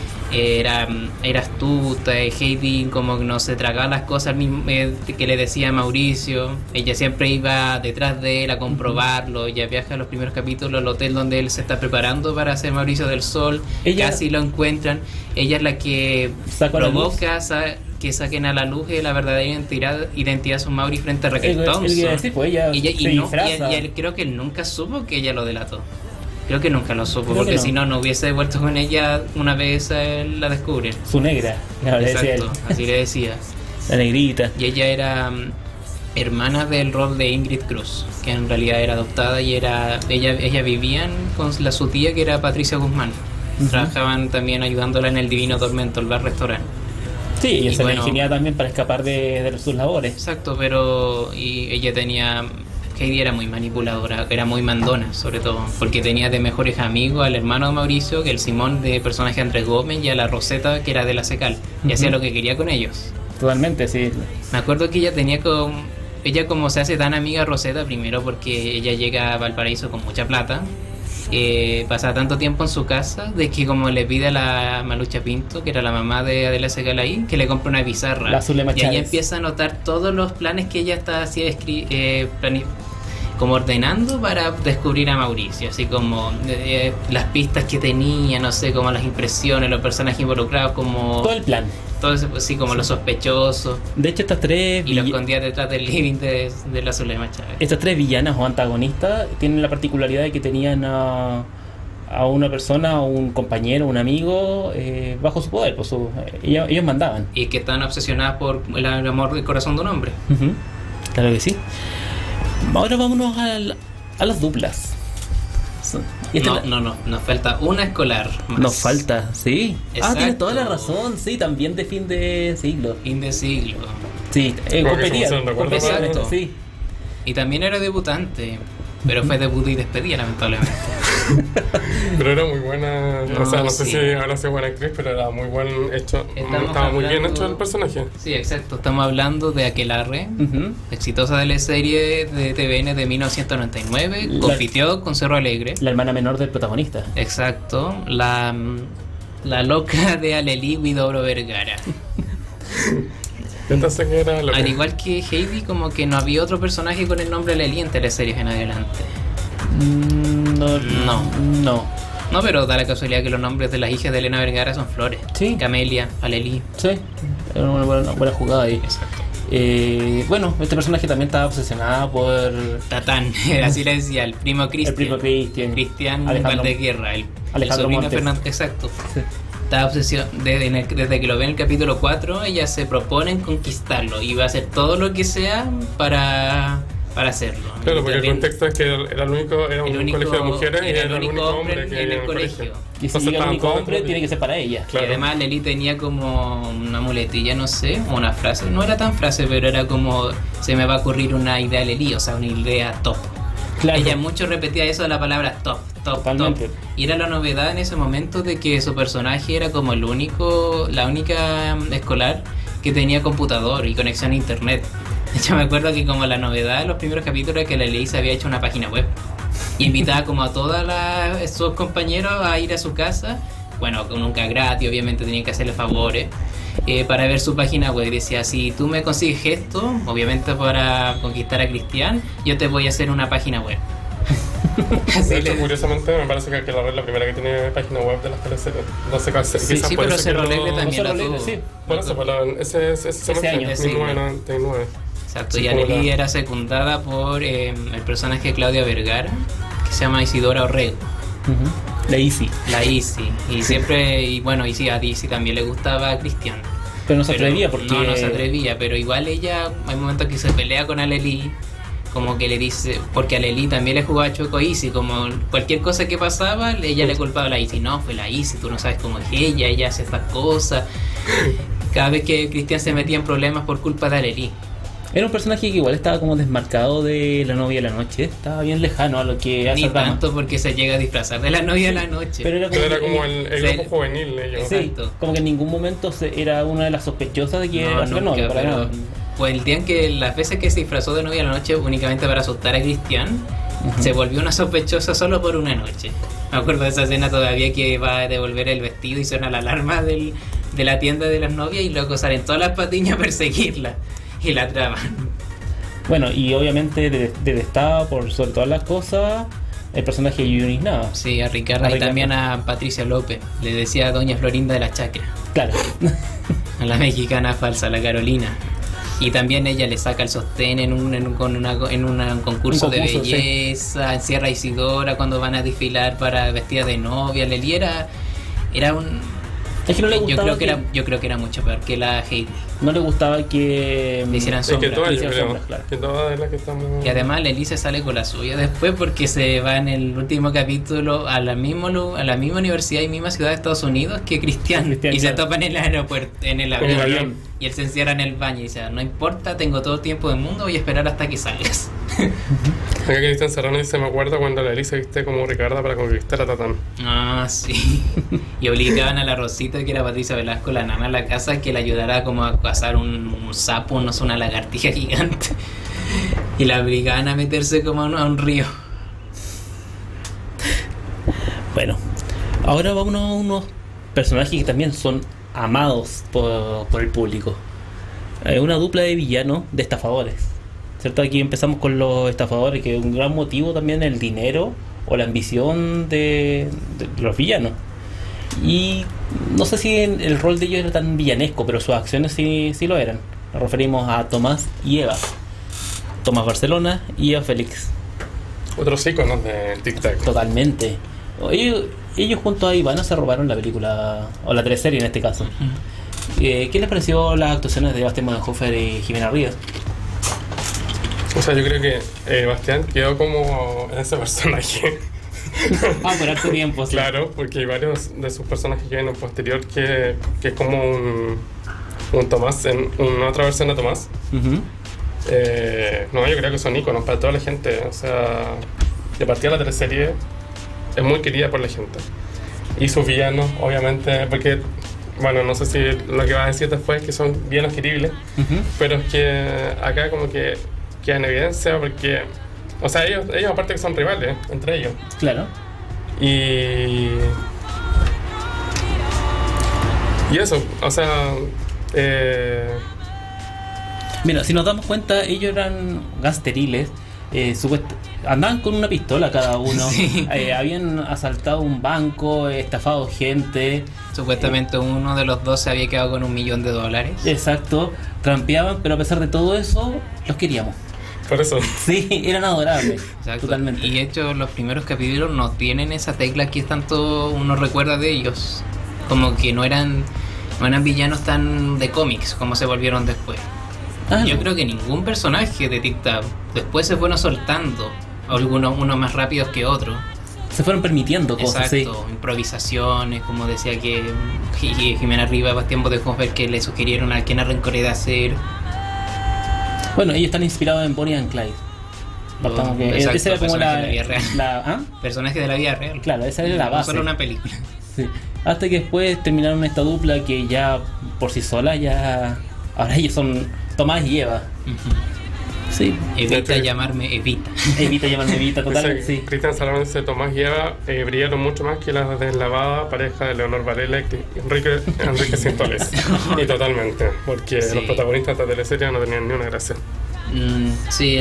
astuta, Heidi como que no se tragaba las cosas que le decía Mauricio. Ella siempre iba detrás de él a comprobarlo. Ella viaja a los primeros capítulos al hotel donde él se está preparando para hacer Mauricio del Sol. Casi lo encuentran. Ella es la que Sacó la luz. provoca que saquen a la luz la verdadera identidad de su Mauri frente a Raquel Él Thompson. iba a decir, pues ella Y se disfraza. él creo que él nunca supo que ella lo delató. Creo que nunca lo supo, Creo porque que no. si no, no hubiese vuelto con ella una vez a él la descubren. Su negra, claro, le decía él. Exacto, así le decía. La negrita. Y ella era hermana del rol de Ingrid Cruz, que en realidad era adoptada y ella vivían con su tía que era Patricia Guzmán. Ujú. Trabajaban también ayudándola en el Divino Tormento, el bar-restaurante. Sí, y Y se la bueno. ingeniaba también para escapar de sus labores. Exacto, pero ella tenía... Heidi era muy manipuladora, era muy mandona, sobre todo, porque tenía de mejores amigos al hermano de Mauricio, que el Simón de personaje Andrés Gómez, y a la Rosetta, que era de la Secal, y Ujú. hacía lo que quería con ellos. Totalmente, sí. Me acuerdo que ella como se hace tan amiga de Rosetta, primero porque ella llega a Valparaíso con mucha plata, pasa tanto tiempo en su casa, de que como le pide a la Malucha Pinto, que era la mamá de Adela Secal ahí, que le compre una pizarra. La Zulema Y ahí Chávez. empieza a notar todos los planes que ella está así como ordenando para descubrir a Mauricio, así como las pistas que tenía, no sé, como las impresiones, los personajes involucrados, como Todo el plan. todo eso, así como los sospechosos, De hecho, estas tres y lo escondía detrás del living de la Zulema Chávez. estas tres villanas o antagonistas tienen la particularidad de que tenían a una persona, un compañero, un amigo bajo su poder. Pues ellos mandaban. Y que están obsesionadas por el amor del corazón de un hombre. Ujú. Claro que sí. Ahora vámonos a las duplas. Y esta No, nos falta una escolar más. nos falta, sí. Exacto. Tienes toda la razón, sí, también de fin de siglo. Fin de siglo. Sí, Como que competían, se me recuerda competían, más. sí. Y también era debutante, pero fue debut y despedida, lamentablemente. Pero era muy buena. No, o sea, no sé sí. si ahora sido buena actriz, pero era muy buen hecho. Estamos Estaba muy bien hablando- hecho el personaje. Sí, exacto. Estamos hablando de Aquelarre, Ujú. exitosa teleserie de TVN de 1999. Compitió con Cerro Alegre. La hermana menor del protagonista. Exacto. La loca de Alelí Guidobro Vergara. Esta sé que era lo Al que. igual que Heidi, como que no había otro personaje con el nombre Alelí en teleseries en adelante. No. No, pero da la casualidad que los nombres de las hijas de Elena Vergara son Flores. Sí. Camelia, Alelí. Sí, era una buena jugada ahí. Exacto. Bueno, este personaje también estaba obsesionado por Tatán, así le decía, el primo el Cristian. primo Cristian. Cristian Alejandro- Valdeguerra, el Alejandro sobrino Montes. Fernando. Exacto. Sí. Estaba obsesionado, desde que lo ve en el capítulo 4, ella se propone en conquistarlo y va a hacer todo lo que sea para hacerlo. Claro, Y porque el también contexto es que era el único, era un el único- colegio de mujeres y era era el único hombre que en el colegio. Y si Entonces llega el estaban único todos hombre, dentro tiene que ser para ella. Claro. Y además Leli tenía como una muletilla, no sé, o una frase, no era tan frase, pero era como se me va a ocurrir una idea Leli, o sea, una idea top. Claro. Ella mucho repetía eso de la palabra top. Totalmente. Y era la novedad en ese momento de que su personaje era como la única escolar que tenía computador y conexión a internet. De hecho, me acuerdo que como la novedad de los primeros capítulos era que la Ley se había hecho una página web. Y invitaba como a todos sus compañeros a ir a su casa. Bueno, nunca gratis, obviamente tenían que hacerle favores. Para ver su página web. Decía, si tú me consigues esto, obviamente para conquistar a Cristian, yo te voy a hacer una página web. Así De hecho, le- curiosamente, me parece que la red es la primera que tiene página web de las teleseries. No sé, quizás sí, por pero eso Cerro que Alegre lo- también la Cerro Alegre, tuvo. sí. Por eso, ese semestre, año. 1999. Exacto, Sí, y como Aleli la- era secundada por el personaje de Claudia Vergara, que se llama Isidora Orrego. Ujú. La Easy. La Izzy. Y siempre, y bueno, y sí, a Izzy también le gustaba a Christian. Pero no se Pero atrevía porque... No se atrevía, pero igual ella, hay momentos que se pelea con Aleli, como que le dice, porque Aleli también le jugaba chueco a Izzy, como cualquier cosa que pasaba, ella le culpaba a la Izzy. No, fue la Izzy, tú no sabes cómo es ella hace estas cosas. Cada vez que Christian se metía en problemas por culpa de Aleli. Era un personaje que igual estaba como desmarcado de la novia de la noche. Estaba bien lejano a lo que hace Ni Rama. tanto porque se llega a disfrazar de la novia de la noche. Pero era como, Pero era que- como el Sí. grupo juvenil ellos. sí, Exacto. como que en ningún momento era una de las sospechosas de que No, iba a ser la nunca, novia. Para pero nada. pues el día en que las veces que se disfrazó de novia de la noche únicamente para asustar a Cristian, se volvió una sospechosa solo por una noche. Me acuerdo de esa escena todavía que va a devolver el vestido y suena la alarma de la tienda de las novias y luego salen todas las patiñas a perseguirla y la traban. Bueno, y obviamente detestaba por sobre todas las cosas el personaje de Yunis Nava. Sí, a Ricardo A y Ricardo. también a Patricia López. Le decía a Doña Florinda de la Chacra, Claro. a la mexicana falsa, la Carolina. Y también ella le saca el sostén en un concurso de concurso, sí. belleza, encierra a Isidora cuando van a desfilar para vestida de novia. Leli era un... Es que no le gustaba yo creo que era mucho peor que la Heidi. no le gustaba que Le hicieran Es que sombra. todas, yo hicieron creo. sombras, claro. Que todas es la que estamos. Y además Leli se sale con la suya después porque se va en el último capítulo a la misma universidad y misma ciudad de Estados Unidos que Cristian. Cristian, Y se claro. topan en el aeropuerto, en el En el avión. avión. Y él se encierra en el baño y dice, no importa, tengo todo el tiempo del mundo, voy a esperar hasta que salgas. Acá Cristian Serrano dice: me acuerdo cuando la Elisa viste como Ricardo para conquistar a Tatán. Ah, sí. Y obligaban a la Rosita, que era Patricia Velasco, la nana, a la casa, que le ayudara como a cazar un sapo, no sé, una lagartija gigante. Y la obligaban a meterse como a un río. Bueno, ahora vámonos a unos personajes que también son amados por el público. Una dupla de villanos, de estafadores. ¿Cierto? Aquí empezamos con los estafadores, que es un gran motivo también el dinero o la ambición de los villanos. Y no sé si el rol de ellos era tan villanesco, pero sus acciones sí lo eran. Nos referimos a Tomás y Eva. Tomás Barcelona y Eva Félix. Otros íconos de TikTok. Totalmente. Ellos junto a Ivana se robaron la película, o la teleserie en este caso. ¿Qué les pareció las actuaciones de Bastián Bodenhofer y Jimena Rivas? O sea, yo creo que Bastián quedó como en ese personaje. Por harto tiempo, sí. Claro, porque hay varios de sus personajes que vienen posterior que es como un Tomás, en una otra versión de Tomás. Ujú. No, yo creo que son íconos para toda la gente. O sea, de partida la teleserie es muy querida por la gente. Y sus villanos, obviamente, porque, bueno, no sé si lo que vas a decir después es que son villanos queribles, Ujú. pero es que acá como que queda en evidencia porque, o sea, ellos aparte que son rivales entre ellos. Claro. Y eso, o sea, Mira, si nos damos cuenta, ellos eran gangsteriles. Andaban con una pistola cada uno. Sí. Habían asaltado un banco, estafado gente. Supuestamente uno de los dos se había quedado con $1 millón. Exacto. Trampeaban, pero a pesar de todo eso, los queríamos. por eso. Sí, eran adorables. Exacto. Totalmente. Y de hecho los primeros capítulos no tienen esa tecla que es tanto uno recuerda de ellos. Como que no eran villanos tan de cómics como se volvieron después. Yo no. creo que ningún personaje de TikTok después se fueron soltando, algunos unos más rápidos que otros. Se fueron permitiendo cosas, Exacto, improvisaciones, como decía que Jimena Rivas, Bastián Bodenhofer, que le sugirieron a Ken Arrencore de hacer. sí. Bueno, ellos están inspirados en Bonnie and Clyde. Partamos que Exacto, esa era como personaje de la vida real. ¿Ah? Personajes de la vida real. Claro, esa era la No base. solo una película. Sí. Hasta que después terminaron esta dupla que ya por sí sola ya... Ahora ellos son Tomás y Eva. Sí. Evita Sí. llamarme Evita. Evita llamarme Evita, totalmente, Dice sí. Cristian Salomón dice: Tomás y Eva brillaron mucho más que la deslavada pareja de Leonor Varela y Enrique Sintoles. Y totalmente, porque Sí. los protagonistas de la teleserie no tenían ni una gracia. Sí,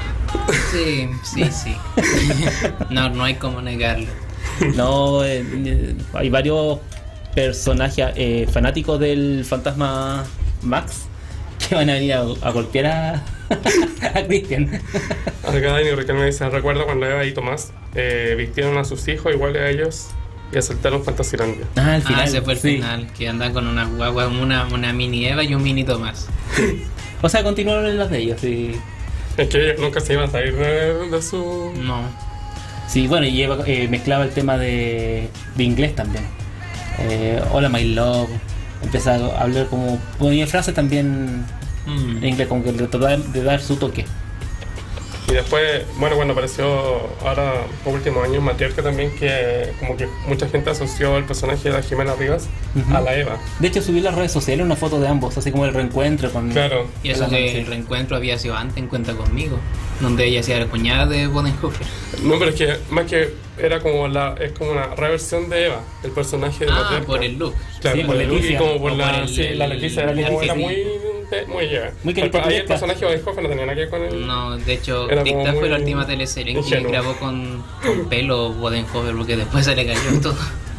sí. No hay como negarlo. No, hay varios personajes fanáticos del fantasma Max que van a venir a golpear a Christian. Acá Dani Riquelme dice: recuerdo cuando Eva y Tomás vistieron a sus hijos iguales a ellos y asaltaron Fantasylandia. Ah, al final. ese fue el sí. final, que andan con unas guaguas, una mini Eva y un mini Tomás. O sea, continuaron en las de ellos, sí. Es que ellos nunca se iban a salir de su... No. Sí, bueno, y mezclaba el tema de inglés también. Hola, my love. Empezaba a hablar como. Ponía frases también en inglés, como que le trataba de dar su toque. Y después, bueno, cuando apareció ahora, por últimos años, Matriarca también, que como que mucha gente asoció el personaje de la Jimena Rivas a la Eva. De hecho, subí en las redes sociales una foto de ambos, así como el reencuentro con. Claro. Y eso que el reencuentro había sido antes en Cuenta Conmigo, donde ella hacía la cuñada de Bodenhofer. No, pero es que más que era como es como una reversión de Eva, el personaje de Matriarca. Por el look. Claro, Sí, por el look y Leticia. como por O la... por el- sí, la Leticia era, la como, Leticia, era sí. muy Eva. Muy Ahí el caricaturesca. personaje de Bodenhofer no tenía nada que ver con el... No, de hecho, Era Tic como Tac fue la muy última teleserie en que ingenuo. grabó con pelo Bodenhofer, porque después se le cayó todo.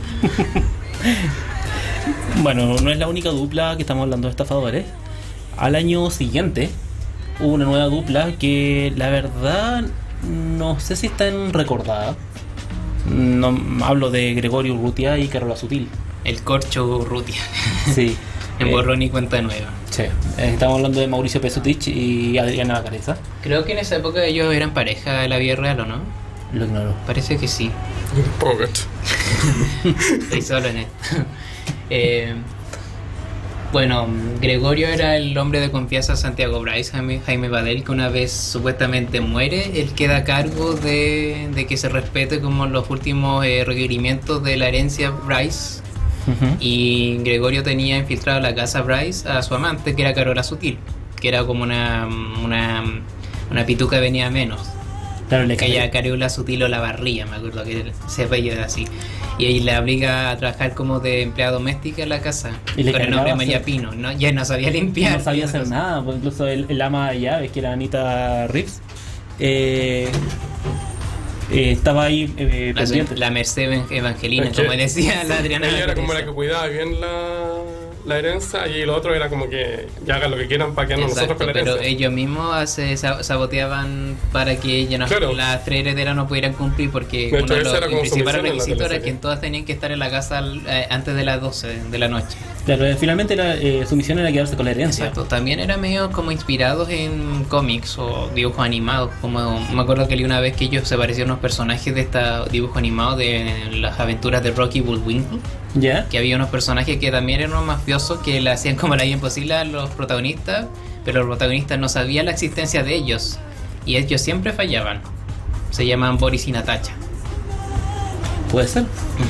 Bueno, no es la única dupla que estamos hablando de estafadores. Al año siguiente hubo una nueva dupla que la verdad no sé si están recordadas. No, hablo de Gregorio Urrutia y Carola Sutil. El corcho Urrutia. Sí. En borrón y cuenta nueva. Sí. Estamos hablando de Mauricio Pesutich y Adriana Bacareza. Creo que en esa época ellos eran pareja de la vida real, ¿o no? Lo ignoro. Parece que sí. Pocket. Estoy solo en esto. Bueno, Gregorio era el hombre de confianza de Santiago Bryce, Jaime Badel, que una vez supuestamente muere. Él queda a cargo de que se respete como los últimos requerimientos de la herencia Bryce. Y Gregorio tenía infiltrado en la casa Bryce a su amante, que era Carola Sutil, que era como una pituca venía menos. Claro, le Que ella cae. Carola Sutil o la barría, me acuerdo que se apellida así. Y ahí le obliga a trabajar como de empleada doméstica en la casa. Y le con el cargaba nombre María hacer- Pino, ¿no? Ya no sabía limpiar. No sabía hacer nada, pues incluso el ama de llaves, que era Anita Reeves, estaba ahí pendiente. La Merced Evangelina, Es que como decía la Adriana. Ella era como Bacareza. la que cuidaba bien la herencia y lo otro era como que ya hagan lo que quieran para que nosotros Exacto, con la pero herencia. ellos mismos se saboteaban para que ella no, Claro. las tres herederas no pudieran cumplir, porque De hecho, uno de esa los era como su principales misión en la requisitos era teleserie. que todas tenían que estar en la casa antes de las 12 de la noche. Claro, finalmente su misión era quedarse con la herencia. Exacto, también era medio como inspirados en cómics o dibujos animados. Como me acuerdo que leí una vez que ellos se parecían a unos personajes de este dibujo animado de las aventuras de Rocky Bullwinkle. ¿Ya? Que había unos personajes que también eran unos mafiosos que le hacían como la vida imposible a los protagonistas, pero los protagonistas no sabían la existencia de ellos y ellos siempre fallaban. Se llaman Boris y Natacha. Puede ser.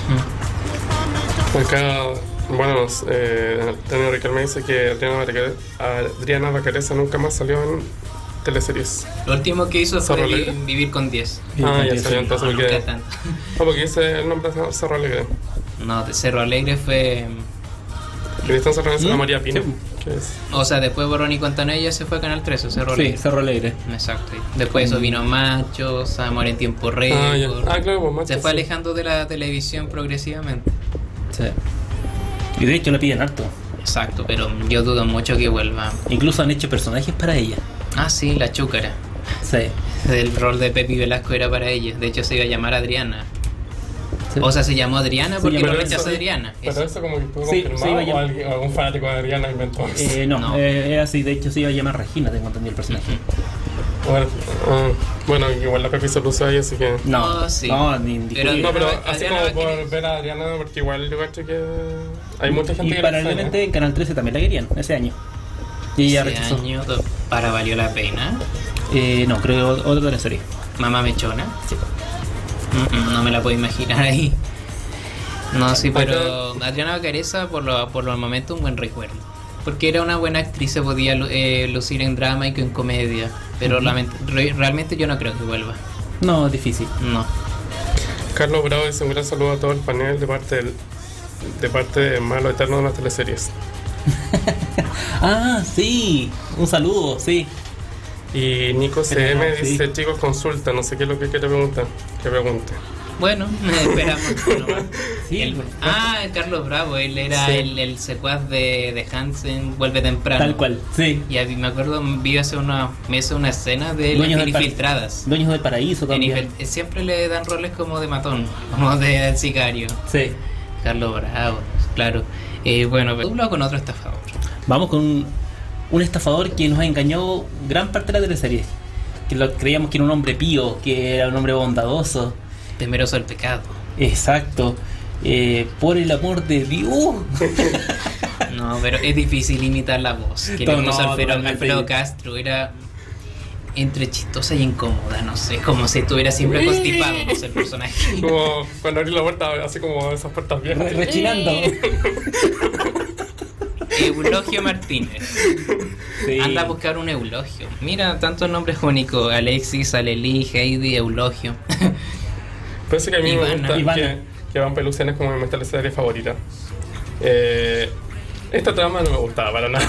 Acá, bueno, Daniel Ricardo me dice que Adriana Bacareza nunca más salió en teleseries. Lo último que hizo fue ¿Zorro Alegre? Vivir con 10. Ah, ya sabía, entonces No, porque... nunca tanto. No, porque ese el nombre es Cerro Alegre. No, de Cerro Alegre fue... Cristian Cerro Alegre es la ¿Mm? María Pino. Sí. Que es... O sea, después Borrón y Cuenta Nueva se fue a Canal 13, Cerro Sí, Alegre. Cerro Alegre. Exacto. Después eso vino Machos, Amor en Tiempo ya. Récord. Claro, pues Macho. Se fue sí. alejando de la televisión progresivamente. Sí. Y de hecho le piden harto. Exacto, pero yo dudo mucho que vuelva. Incluso han hecho personajes para ella. Ah, sí, la chúcara. Sí. El rol de Pepi Velasco era para ella. De hecho, se iba a llamar Adriana. Sí. O sea, se llamó Adriana porque llamó- lo Pero rechazó eso- Adriana. Pero Eso. eso como que estuvo Sí, confirmado se iba a o llamar- algún fanático de Adriana inventó eso. No, No. es así. De hecho se iba a llamar Regina, tengo entendido el personaje. Bueno, igual la Pepi se puso ahí, así que... No, Oh, sí. no, ni Pero No, pero Adriana así como por Bacareza. ver a Adriana, porque igual yo cacho que hay mucha gente Y que la paralelamente en Canal 13 también la querían, ese año. Y ella Ese rechazó. año para valió la pena. No, creo que otra serie. Mamá Mechona. Sí. No me la puedo imaginar ahí. No, sí, pero Adriana Bacareza por los momentos un buen recuerdo. Porque era una buena actriz, se podía lucir en drama y en comedia. Pero realmente yo no creo que vuelva. No, es difícil. No. Carlos Bravo dice un gran saludo a todo el panel de parte de Malo Eterno de las teleseries. Ah, sí. Un saludo, sí. Y Nico CM Sí. dice, chicos, consulta, no sé qué es lo que quiere preguntar. Que pregunte. Bueno, esperamos nomás. Sí, El- pues, Carlos Bravo, él era Sí. el secuaz de Hansen, Vuelve Temprano. tal cual, sí. Y me acuerdo, vi hace unos meses una escena de él Dueños en del par- Infiltradas. Dueños del Paraíso también. Siempre le dan roles como de matón, como de sicario. Sí. Carlos Bravo, claro. Bueno, doblado con otro estafador. Vamos con un estafador que nos ha engañado gran parte de la teleserie. Que creíamos que era un hombre pío, que era un hombre bondadoso. Temeroso del pecado. Exacto. Por el amor de Dios. No, pero es difícil imitar la voz. Que le No, puso totalmente. Alfredo Castro era entre chistosa y incómoda, no sé, como si estuviera siempre constipado, no sé, el personaje. Como cuando abrí la puerta, así como esas puertas viejas. Rechinando. Eulogio Martínez. Sí. Anda a buscar un Eulogio. Mira, tantos nombres únicos: Alexis, Aleli, Heidi, Eulogio. Parece que a mí me Ivana. gusta Ivana. que Van Pelusión es como mi teleserie favorita. Esta trama no me gustaba para nada.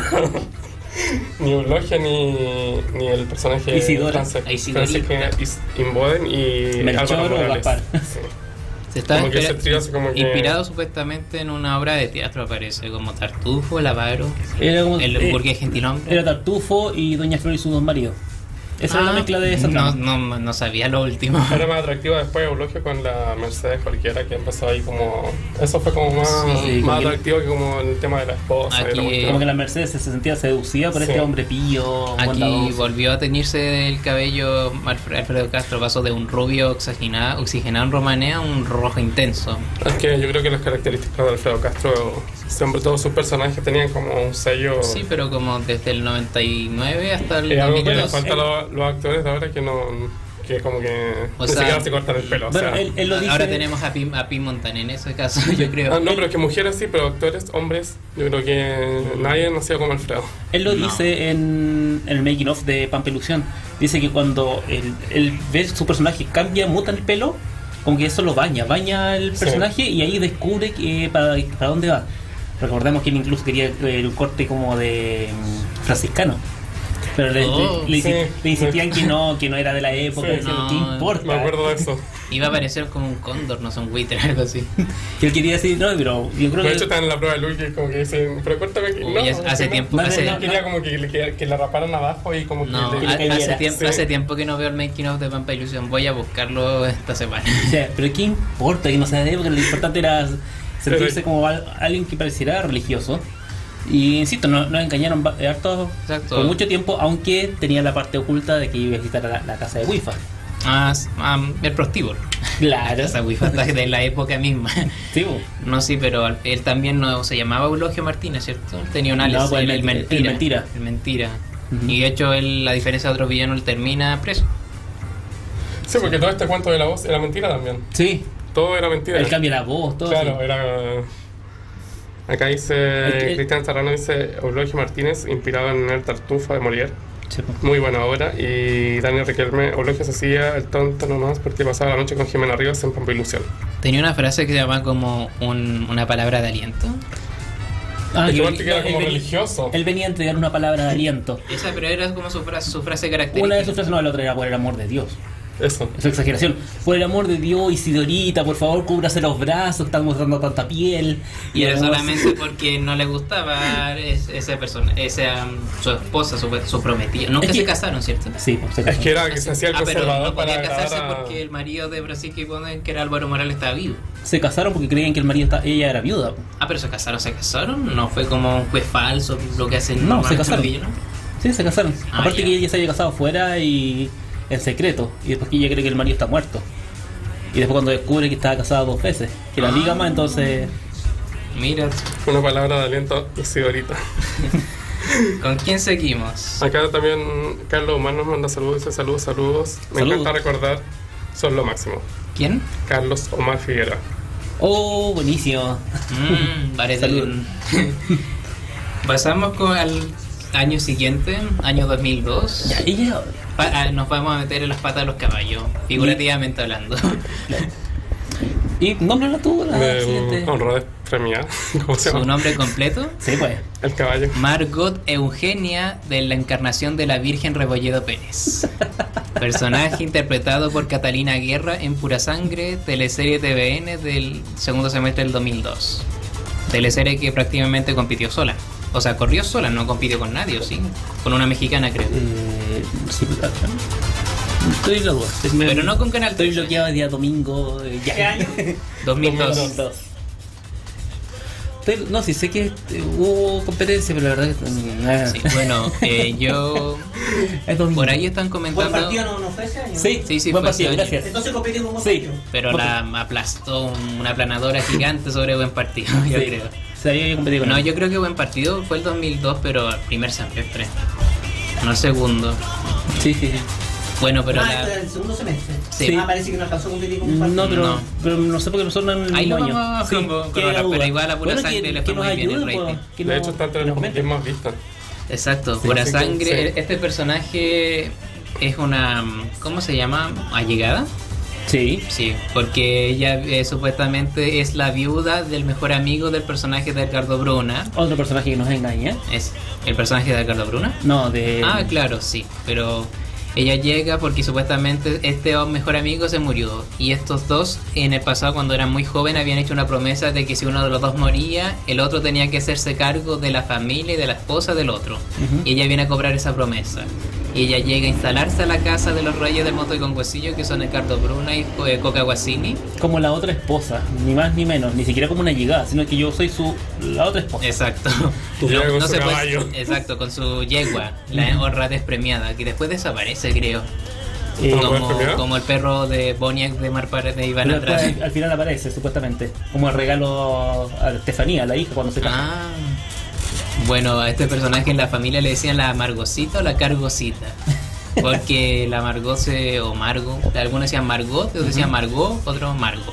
Ni Eulogia ni el personaje Isidora. francés. Isidorita. Francés que Inboden y Melchor Álvaro o Morales. Gaspar. Sí. Se está Como que ese trío así como que- inspirado supuestamente en una obra de teatro, aparece como Tartufo, el Avaro, Era como- el burgués gentilhombre. Era Tartufo y Doña Flor y sus dos maridos. Esa era la mezcla de esa trama. no sabía lo último. Era más atractiva después Eulogio con la Mercedes cualquiera que empezó ahí como... Eso fue como más, Sí, como más que- atractivo que como el tema de la esposa. Aquí, y la cuestión. Como que la Mercedes se sentía seducida por Sí. este hombre pío, Aquí bondadoso. volvió a teñirse el cabello Alfredo Castro, pasó de un rubio oxigenado en romanea a un rojo intenso. Es que yo creo que las características de Alfredo Castro, siempre todos sus personajes tenían como un sello... Sí, pero como desde el 99 hasta el Es algo que le 2002. falta a los actores de ahora que no... Que como que O ni sea, siquiera se cortan el pelo. Bueno, o sea. él lo dice. Ahora tenemos a Pi Montaner en ese caso, yo creo. Ah, no, pero es que mujeres sí, pero actores, hombres, yo creo que nadie nació como Alfredo. Él lo No. dice en el making of de Pampelusión. Dice que cuando él ve su personaje cambia, muta el pelo, como que eso lo baña el Sí. personaje y ahí descubre que para dónde va. Recordemos que él incluso quería un corte como de franciscano. Pero le sí. insistían que no era de la época, Sí. decían, No, ¿qué importa? Me acuerdo de eso. Iba a aparecer como un cóndor, no sé, un buitre, algo así. Que él quería decir, no, pero yo creo De que... hecho, están en la prueba de Luis que como que dicen, pero cortame aquí. Uy, No, hace no, tiempo, no, hace- no, quería como que la raparan abajo y como que... No, que le cayera. Sí. hace tiempo que no veo el making of de Pampa Ilusión. Voy a buscarlo esta semana. O sea, pero ¿qué importa que no sea de época? Lo importante era sentirse Pero- como alguien que pareciera religioso. Y insisto, nos engañaron harto Exacto. por mucho tiempo, aunque tenía la parte oculta de que iba a visitar a la casa de Wifa. El prostíbulo. Claro. Esa wifi de la época misma. Sí, bo. No, sí, pero él también no se llamaba Eulogio Martínez, ¿cierto? Él tenía un alias, No, pues el el Mentira. El Mentira. Ujú. Y de hecho, él, a diferencia de otros villanos, él termina preso. Sí, porque todo este cuento de la voz era mentira también. Sí, Todo era mentira. él cambia la voz, todo. Claro, así. era... Acá dice, El- Cristian Serrano dice, Eulogio Martínez, inspirado en el Tartufo de Molière. Sí, po. Muy buena obra. Y Daniel Riquelme, Eulogio se hacía el tonto nomás porque pasaba la noche con Jimena Rivas en Pampa Ilusión. Tenía una frase que se llama como una palabra de aliento. Ah, Es que que igual que era él como venía- religioso. Él venía a entregar una palabra de aliento. Esa, pero era como su frase característica. Una de sus frases, no, la otra era por el amor de Dios. Eso. Es exageración. Por el amor de Dios, Isidorita, por favor, cúbrase los brazos, están mostrando tanta piel. Y era además- solamente porque no le gustaba esa persona, su esposa, su prometida. Nunca Es que- se casaron, ¿cierto? Sí, por si Es acaso. que era que se hacía el pero conservador no para podía casarse agradar a... porque el marido de Brasil que era Álvaro Morales, estaba vivo. Se casaron porque creían que el marido ella era viuda. Ah, pero se casaron. No fue como un juez falso, lo que hacen No, se normalmente casaron. los villanos. Sí, se casaron. Ah, Aparte ya. que ella se había casado fuera y en secreto. Y después que ella cree que el marido está muerto. Y después cuando descubre que estaba casado 2 veces, que la bígama, entonces... Mira, Una palabra de aliento, Isidorita. ¿con quién seguimos? Acá también Carlos Omar nos manda saludos, dice saludos. Me Saludos. encanta recordar, son lo máximo. ¿Quién? Carlos Omar Figuera. Oh, buenísimo. Parece Salud. Pasamos al año siguiente, año 2002. Ya, ella... Nos vamos a meter en las patas de los caballos, figurativamente hablando. Y nómbrala tú, la siguiente. Honradez premiada. ¿Cómo se Su llama? nombre completo: Sí, pues. El caballo. Margot Eugenia, de la encarnación de la Virgen Rebolledo Pérez. Personaje interpretado por Catalina Guerra en Pura Sangre, teleserie TVN del segundo semestre del 2002. Teleserie que prácticamente compitió sola. O sea, corrió sola, no compitió con nadie, ¿o sí? Con una mexicana, creo. Sí, estoy en la duda. Pero no con Canal Estoy 13. bloqueado el día domingo. Ya. ¿Qué año? 2002. 2002. No, sí sé que hubo competencia, pero la verdad que... Sí, bueno, yo... Es domingo. Por ahí están Buen comentando... partido no fue ese año. Sí, Sí, buen fue partido, ese año. gracias. Entonces competimos con buen Sí. partido. Pero la aplastó una aplanadora gigante sobre Buen Partido, yo Sí. creo. Sí, ahí yo competí con No, él. yo creo que Buen Partido fue el 2002, pero el primer semestre. No el segundo. Sí, sí, sí. Bueno, pero Ah, la... esto era el segundo semestre. Sí. Ah, parece que no alcanzó a competir con buen partido. No, pero No. pero no sé por qué nosotros no en el Ahí lo mismo vamos año. a corroborar, queda pero duda. igual a Pura Sangre que le fue nos muy bien el ayude, rating. que De nos- hecho, está entre que las nos que comenten. más vistas. Exacto, Sí, Pura así que, Sangre. sí. Este personaje es una... ¿Cómo se llama? ¿Allegada? Sí. Sí, porque ella supuestamente es la viuda del mejor amigo del personaje de Edgardo Bruna. Otro personaje que nos engaña. ¿Es el personaje de Edgardo Bruna? No, de... Ah, claro, sí, pero ella llega porque supuestamente este mejor amigo se murió y estos dos en el pasado cuando eran muy jóvenes habían hecho una promesa de que si uno de los dos moría, el otro tenía que hacerse cargo de la familia y de la esposa del otro. Ujú. Y ella viene a cobrar esa promesa. Y ella llega a instalarse a la casa de los reyes del moto y con huesillo, que son Edgardo Bruna y Coca Guasini. Como la otra esposa, ni más ni menos, ni siquiera como una llegada, sino que yo soy la otra esposa. Exacto. Llega con su se puede- caballo. exacto, con su yegua, la honra despremiada, que después desaparece, creo. Eh, ¿Cómo? Como el perro de Boniek de Marpares de Iván pero después, Andrade. al final aparece, supuestamente, como el regalo a Estefanía, la hija, cuando se casa. Ah. Bueno, a este personaje en la familia le decían la Margosita o la Cargosita. Porque la o Margo, algunos decían Margot, otros decían Margot, otros Margo.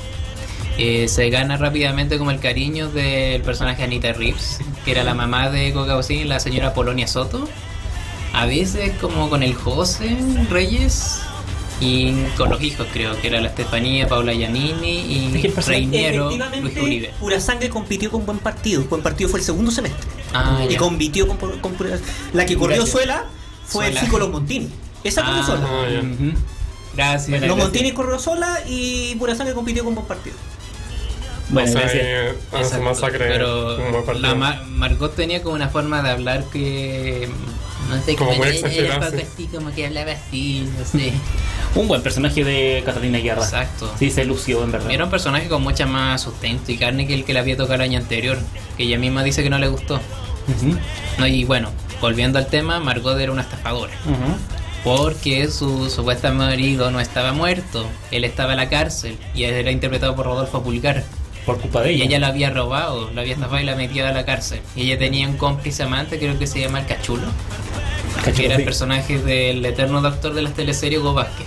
Se gana rápidamente como el cariño del personaje Anita Reeves, que era la mamá de Coca Guasini, la señora Polonia Soto. A veces como con el José Reyes y con los hijos, creo que era la Estefanía, Paula Giannini Es que y el personaje- Reiniero, Luis Efectivamente, Uribe. Pura Sangre compitió con Buen Partido. Buen Partido fue el segundo semestre. Ah, Y ya. compitió con Pura... La que corrió Gracias. Suela fue Suela. el Ciclo Montini. Esa corrió sola. Ah, ya. Ujú. Gracias. Bueno, Los gracias. Montini corrió sola y Pura Sangre compitió con Buen Partido. Bueno, o sea, gracias. hace Exacto, masacre pero como buen partido. la Margot tenía como una forma de hablar que no sé, Como muy era exagerada, poco sí. así, como que hablaba así, no sé. Un buen personaje de Catalina Guerra. Exacto. Sí, se lució, en verdad. Era un personaje con mucha más sustento y carne que el que le había tocado el año anterior, que ella misma dice que no le gustó. Ujú, No, y bueno, volviendo al tema, Margot era una estafadora. ujú. Porque su supuesto marido no estaba muerto, él estaba en la cárcel y era interpretado por Rodolfo Pulgar. Por culpa de Y ella. ella la había robado, la había estafado y la metía a la cárcel. Y ella tenía un cómplice amante, creo que se llama el Cachulo, que era el Sí. personaje del eterno doctor de las teleseries Hugo Vázquez.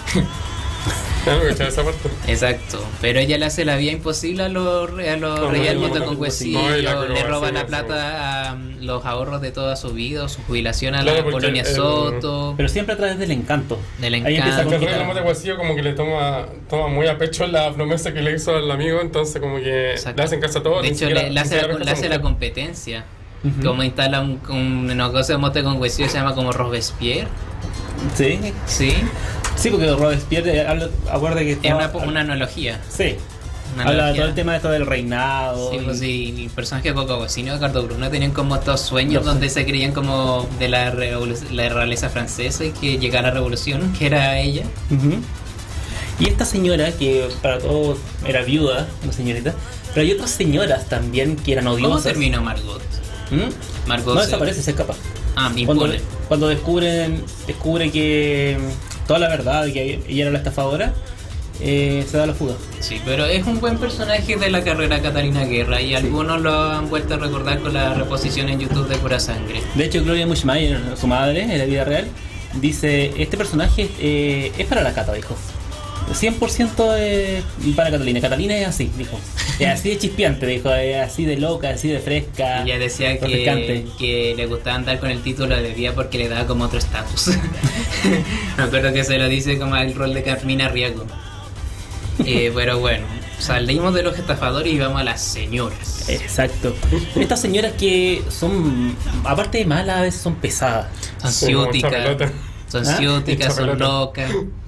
Claro, que está esa parte. Exacto, pero ella le hace la vida imposible a los reyes del no, mundo no, con no, huesillo, no, y la le Coca roba la sí, plata a los ahorros de toda su vida, o su jubilación a Claro, la porque Polonia el- Soto. Pero siempre a través del encanto. Del Ahí empieza encanto. a El rey conquistar. del Lomo de Guasillo como que le toma muy a pecho la promesa que le hizo al amigo, entonces como que Exacto. le hacen caso a todo. De ni hecho, siquiera- le hace, ni siquiera le pesca hace la mujer. competencia. Ujú. Como instala una cosa de mote con huesillo, se llama como Robespierre. Sí. Sí, Sí, porque Robespierre acuerda que es estaba- una analogía. Sí. Una Habla de analogía. todo el tema de esto del reinado. Sí, pues y- sí, el personaje de Coca Guasini y Edgardo Bruna tenían como estos sueños Los- donde se creían como de la realeza francesa y que llegara la revolución, que era ella. Ujú. Y esta señora, que para todos era viuda, una señorita, pero hay otras señoras también que eran ¿Cómo odiosas. terminó Margot? ¿Mm? Margot No se- desaparece, se escapa. Ah, me Cuando, impone. cuando descubre que toda la verdad, que ella era la estafadora, se da la fuga. Sí, pero es un buen personaje de la carrera Catalina Guerra y algunos lo han vuelto a recordar con la reposición en YouTube de Pura Sangre. De hecho, Gloria Mushmayer, su madre, en la vida real, dice, este personaje es para la Cata, dijo. 100% para Catalina. Catalina es así, dijo. Es así de chispeante, dijo. Es así de loca, así de fresca. Ella decía refrescante. que le gustaba andar con el título de día porque le daba como otro estatus. Me acuerdo que se lo dice como al rol de Carmina Riego. Pero bueno, Salimos de los estafadores y vamos a las señoras. Exacto. Estas señoras que son, aparte de malas, a veces son pesadas. Son Sí, ciúticas, mucha pelota. son ¿Ah? ciúticas, Mucha son pelota. locas,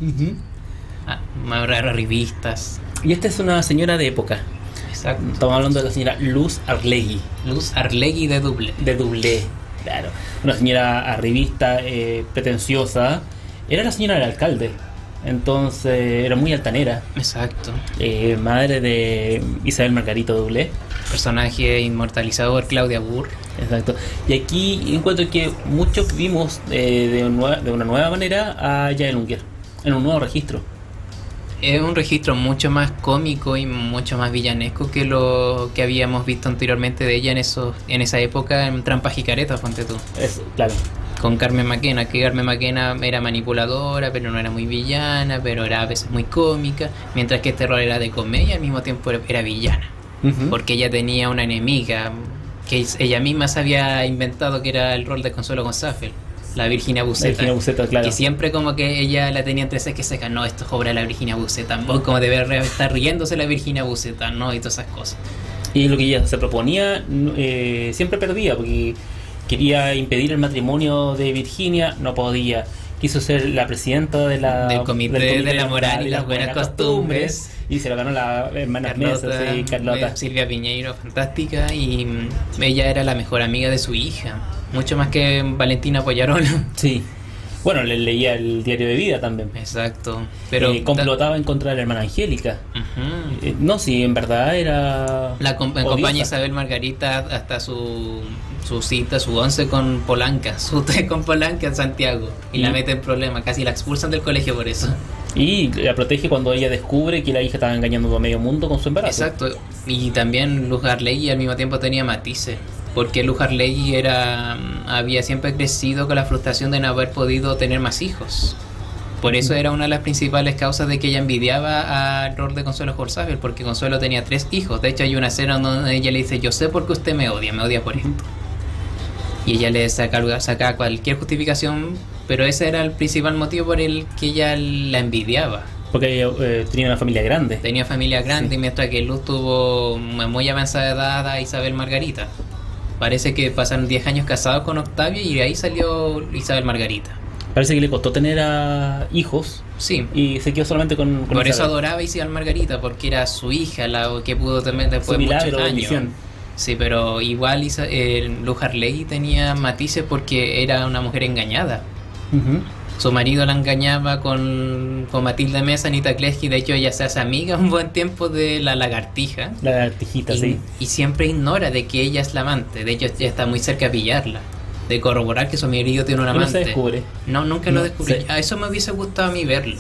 más raras revistas. Y esta es una señora de época. Exacto. Estamos hablando de la señora Luz Arlegui, Luz Arlegui de Dublé. de Dublé. Claro. Una señora arribista, pretenciosa. Era la señora del alcalde. Entonces era muy altanera. Exacto. Madre de Isabel Margarito Dublé. Personaje inmortalizado por Claudia Burr. Exacto. Y aquí encuentro que muchos vimos de una nueva manera a Yael Unger en un nuevo registro. Es un registro mucho más cómico y mucho más villanesco que lo que habíamos visto anteriormente de ella en esa época en Trampas y Caretas, ponte tú. Eso, claro. Con Carmen Maquena, que Carmen Maquena era manipuladora, pero no era muy villana, pero era a veces muy cómica, mientras que este rol era de comedia, al mismo tiempo era villana, Ujú. porque ella tenía una enemiga que ella misma se había inventado, que era el rol de Consuelo González, la Virginia Buceta. Virginia Buceta, claro. Que siempre como que ella la tenía entre ceja y ceja, no, esto es obra de la Virginia Buceta, como debe estar riéndose la Virginia Buceta, no, y todas esas cosas. Y lo que ella se proponía siempre perdía, porque quería impedir el matrimonio de Virginia, no podía. Quiso ser la presidenta de Del comité de la moral y las buenas costumbres. Y se lo ganó la hermana Mesa, sí, Carlota. Silvia Piñeiro, fantástica, y ella era la mejor amiga de su hija, mucho más que Valentina Pollarola. Sí. Bueno, le leía el diario de vida también. Exacto, pero Complotaba en contra de la hermana Angélica. Ujú. No, sí, en verdad era... La acompaña odiosa. Isabel Margarita hasta su cita, su 11 con Polanca, su 3 con Polanca en Santiago, y la mete en problemas, casi la expulsan del colegio por eso. Y la protege cuando ella descubre que la hija estaba engañando a medio mundo con su embarazo. Exacto, y también Luz Arlegui al mismo tiempo tenía matices, porque Luz Arlegui había siempre crecido con la frustración de no haber podido tener más hijos. Por eso era una de las principales causas de que ella envidiaba al rol de Consuelo Jorzabel, porque Consuelo tenía 3 hijos. De hecho hay una escena donde ella le dice, yo sé por qué usted me odia por esto. Y ella le saca cualquier justificación, pero ese era el principal motivo por el que ella la envidiaba. Porque ella tenía una familia grande. Tenía familia grande, Sí. mientras que Luz tuvo muy avanzada edad a Isabel Margarita. Parece que pasaron 10 años casados con Octavio y de ahí salió Isabel Margarita. Parece que le costó tener hijos Sí, y se quedó solamente con por eso Isabel. adoraba a Isabel Margarita, porque era su hija la que pudo también después Su de muchos milagro, años. bendición. Sí, pero igual Luz Arlegui tenía matices porque era una mujer engañada. Ujú. Su marido la engañaba con Matilde Mesa, Anita Kleski. De hecho, ella se hace amiga un buen tiempo de la lagartija. La lagartijita, sí. Y siempre ignora de que ella es la amante. De hecho, ella está muy cerca de pillarla. De corroborar que su marido tiene un Pero no amante. se descubre. No, nunca lo No, descubrí. sí. A eso me hubiese gustado a mí verlo.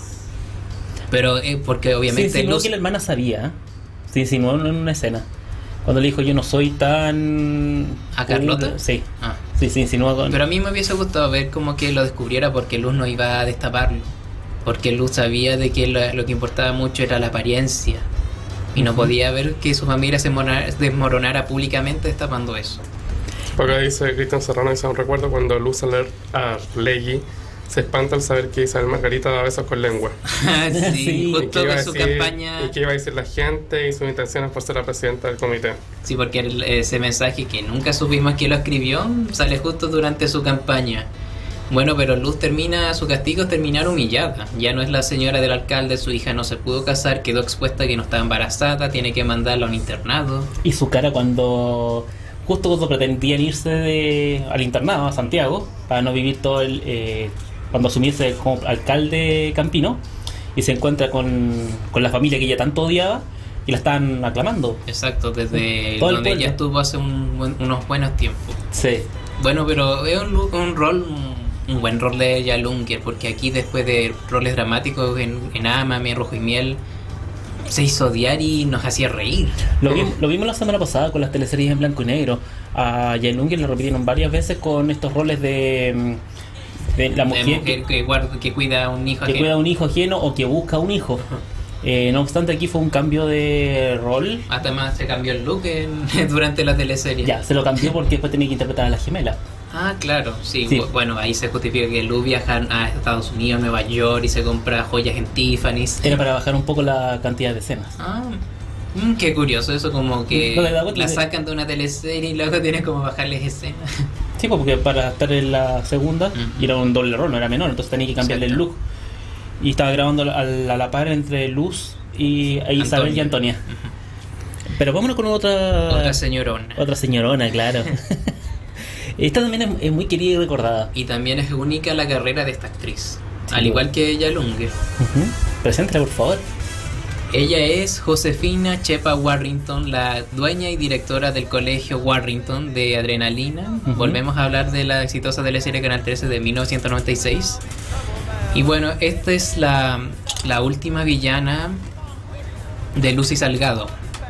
Pero porque obviamente Se insinuó Luz... que la hermana sabía. Se insinuó en una escena. Cuando le dijo, yo no soy tan... ¿A Carlota? Sí. Ah. Sí, se insinuó con... Pero a mí me hubiese gustado ver como que lo descubriera, porque Luz no iba a destaparlo. Porque Luz sabía de que lo que importaba mucho era la apariencia. Y no podía ver que su familia se desmoronara públicamente destapando eso. Acá dice Cristian Serrano, dice un recuerdo cuando Luz Arlegui se espanta al saber que Isabel Margarita da besos con lengua. Sí, Sí. justo iba con a su decir- campaña. y qué iba a decir la gente y sus intenciones por ser la presidenta del comité. Sí, porque ese mensaje que nunca supimos quién lo escribió sale justo durante su campaña. Bueno, pero Luz su castigo es terminar humillada. Ya no es la señora del alcalde, su hija no se pudo casar, quedó expuesta que no estaba embarazada, tiene que mandarla a un internado. Y su cara cuando... Justo cuando pretendían irse al internado, a Santiago, para no vivir todo cuando asumirse como alcalde campino, y se encuentra con la familia que ella tanto odiaba, y la están aclamando. Exacto, desde Todo el donde ella pueblo. estuvo hace unos buenos tiempos. Sí. Bueno, pero es un rol, un buen rol de ella Lunger, porque aquí después de roles dramáticos en Ámame, Rojo y Miel, se hizo odiar y nos hacía reír. Lo vimos la semana pasada con las teleseries en blanco y negro. A Yael Unger lo repitieron varias veces con estos roles de la mujer Que cuida a un hijo que ajeno. cuida a un hijo ajeno o que busca un hijo. No obstante, aquí fue un cambio de rol. Hasta más se cambió el look durante la teleserie. Ya, se lo cambió porque después tenía que interpretar a la gemela. Ah, claro, sí. Sí. Bueno, ahí se justifica que Luz viaja a Estados Unidos, Nueva York y se compra joyas en Tiffany's. Era para bajar un poco la cantidad de escenas. Ah, Qué curioso eso, como que No le da cuenta la de- sacan de una teleserie y luego tienes como bajarles escenas. Sí, pues, porque para estar en la segunda, y era un doble rol, no era menor, entonces tenía que cambiarle el Exacto. look. Y estaba grabando a la par entre Luz y Isabel y Antonia. Pero vámonos con Otra señorona. Otra señorona, claro. Esta también es muy querida y recordada. Y también es única la carrera de esta actriz. Sí, Al igual que ella Lunger. Preséntala, por favor. Ella es Josefina Chepa Warrington, la dueña y directora del colegio Warrington de Adrenalina. Volvemos a hablar de la exitosa teleserie Canal 13 de 1996. Y bueno, esta es la última villana de Lucy Salgado.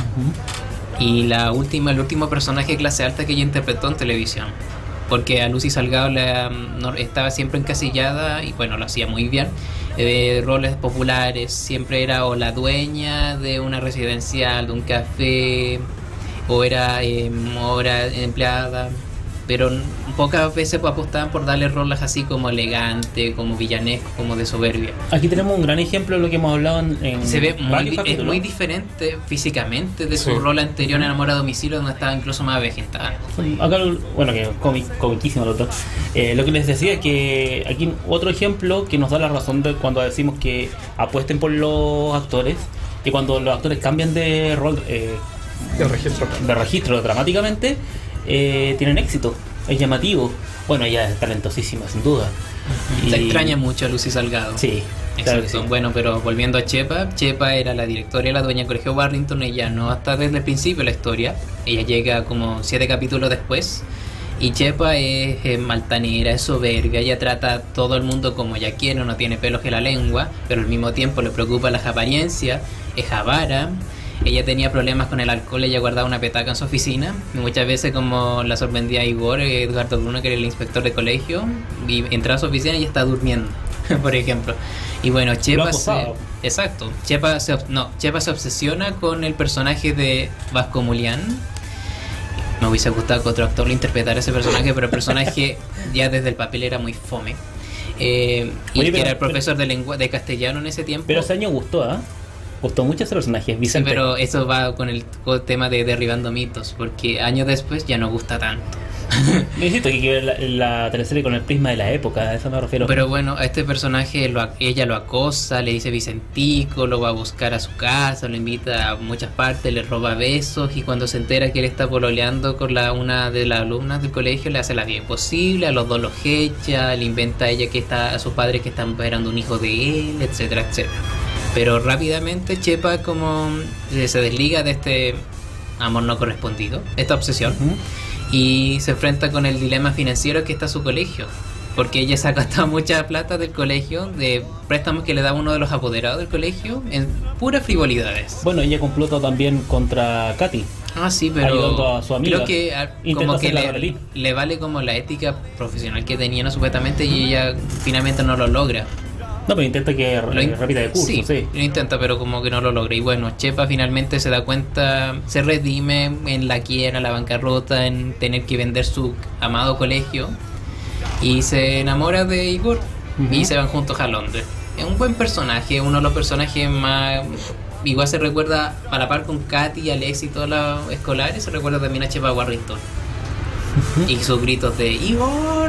Y el último personaje de clase alta que ella interpretó en televisión. Porque a Lucy Salgado estaba siempre encasillada, y bueno, lo hacía muy bien, de roles populares. Siempre era o la dueña de una residencial, de un café, o era empleada. Pero pocas veces apostaban por darle roles así como elegante, como villanesco, como de soberbia. Aquí tenemos un gran ejemplo de lo que hemos hablado en Se ve varios es capítulos. muy diferente físicamente de su Sí. rol anterior en Amor a Domicilio, donde estaba incluso más vegetal. Acá, bueno, que comiquísimo el otro. Lo que les decía es que aquí otro ejemplo que nos da la razón de cuando decimos que apuesten por los actores, que cuando los actores cambian de rol, El registro. de registro dramáticamente, tienen éxito, es llamativo. Bueno, ella es talentosísima, sin duda. Se Y- extraña mucho a Lucy Salgado. Sí, claro que Exacto. sí. Bueno, pero volviendo a Chepa era la directora y la dueña del colegio Warrington. Ella no está desde el principio de la historia. Ella llega como 7 capítulos después. Y Chepa es altanera, es soberbia. Ella trata a todo el mundo como ella quiere, no tiene pelos en la lengua, pero al mismo tiempo le preocupa las apariencias. Es avara. Ella tenía problemas con el alcohol, ella guardaba una petaca en su oficina. Y muchas veces, como la sorprendía Igor, Eduardo Bruno, que era el inspector de colegio, y entraba a su oficina y ella estaba durmiendo, por ejemplo. Y bueno, Chepa acosaba. exacto, Chepa se obsesiona con el personaje de Vasco Mulián. Me hubiese gustado que otro actor lo interpretara ese personaje, pero el personaje ya desde el papel era muy fome. Y Oye, que pero- era el profesor de castellano en ese tiempo. Pero ese año gustó, ¿ah? Gustó mucho ese personaje, Sí, Vicente. pero eso va con el tema de derribando mitos, porque años después ya no gusta tanto. Necesito que ver la teleserie con el prisma de la época, a eso me refiero. Pero bueno, a este personaje ella lo acosa, le dice Vicentico, lo va a buscar a su casa, lo invita a muchas partes, le roba besos, y cuando se entera que él está pololeando con una de las alumnas del colegio, le hace la vida imposible, a los dos los echa, le inventa a ella a sus padres que están esperando un hijo de él, etcétera, etcétera. Pero rápidamente Chepa como se desliga de este amor no correspondido, esta obsesión. Ujú. Y se enfrenta con el dilema financiero que está su colegio, porque ella se ha gastado mucha plata del colegio, de préstamos que le da uno de los apoderados del colegio, en puras frivolidades. Bueno, ella complotó también contra Katy. Ah, sí, ayudando pero a su amiga. creo que Intenta como que hacerla repetir. le vale como la ética profesional que tenía, ¿no? Supuestamente, y ella finalmente no lo logra. No, pero intenta que repita de curso, sí. Lo intenta, pero como que no lo logra. Y bueno, Chepa finalmente se da cuenta, se redime en la quiebra, la bancarrota, en tener que vender su amado colegio, y se enamora de Igor. Y se van juntos a Londres. Es un buen personaje, uno de los personajes más... Igual se recuerda a la par con Katy, Alex y todos los escolares, se recuerda también a Chepa Warrington. Y sus gritos de Igor.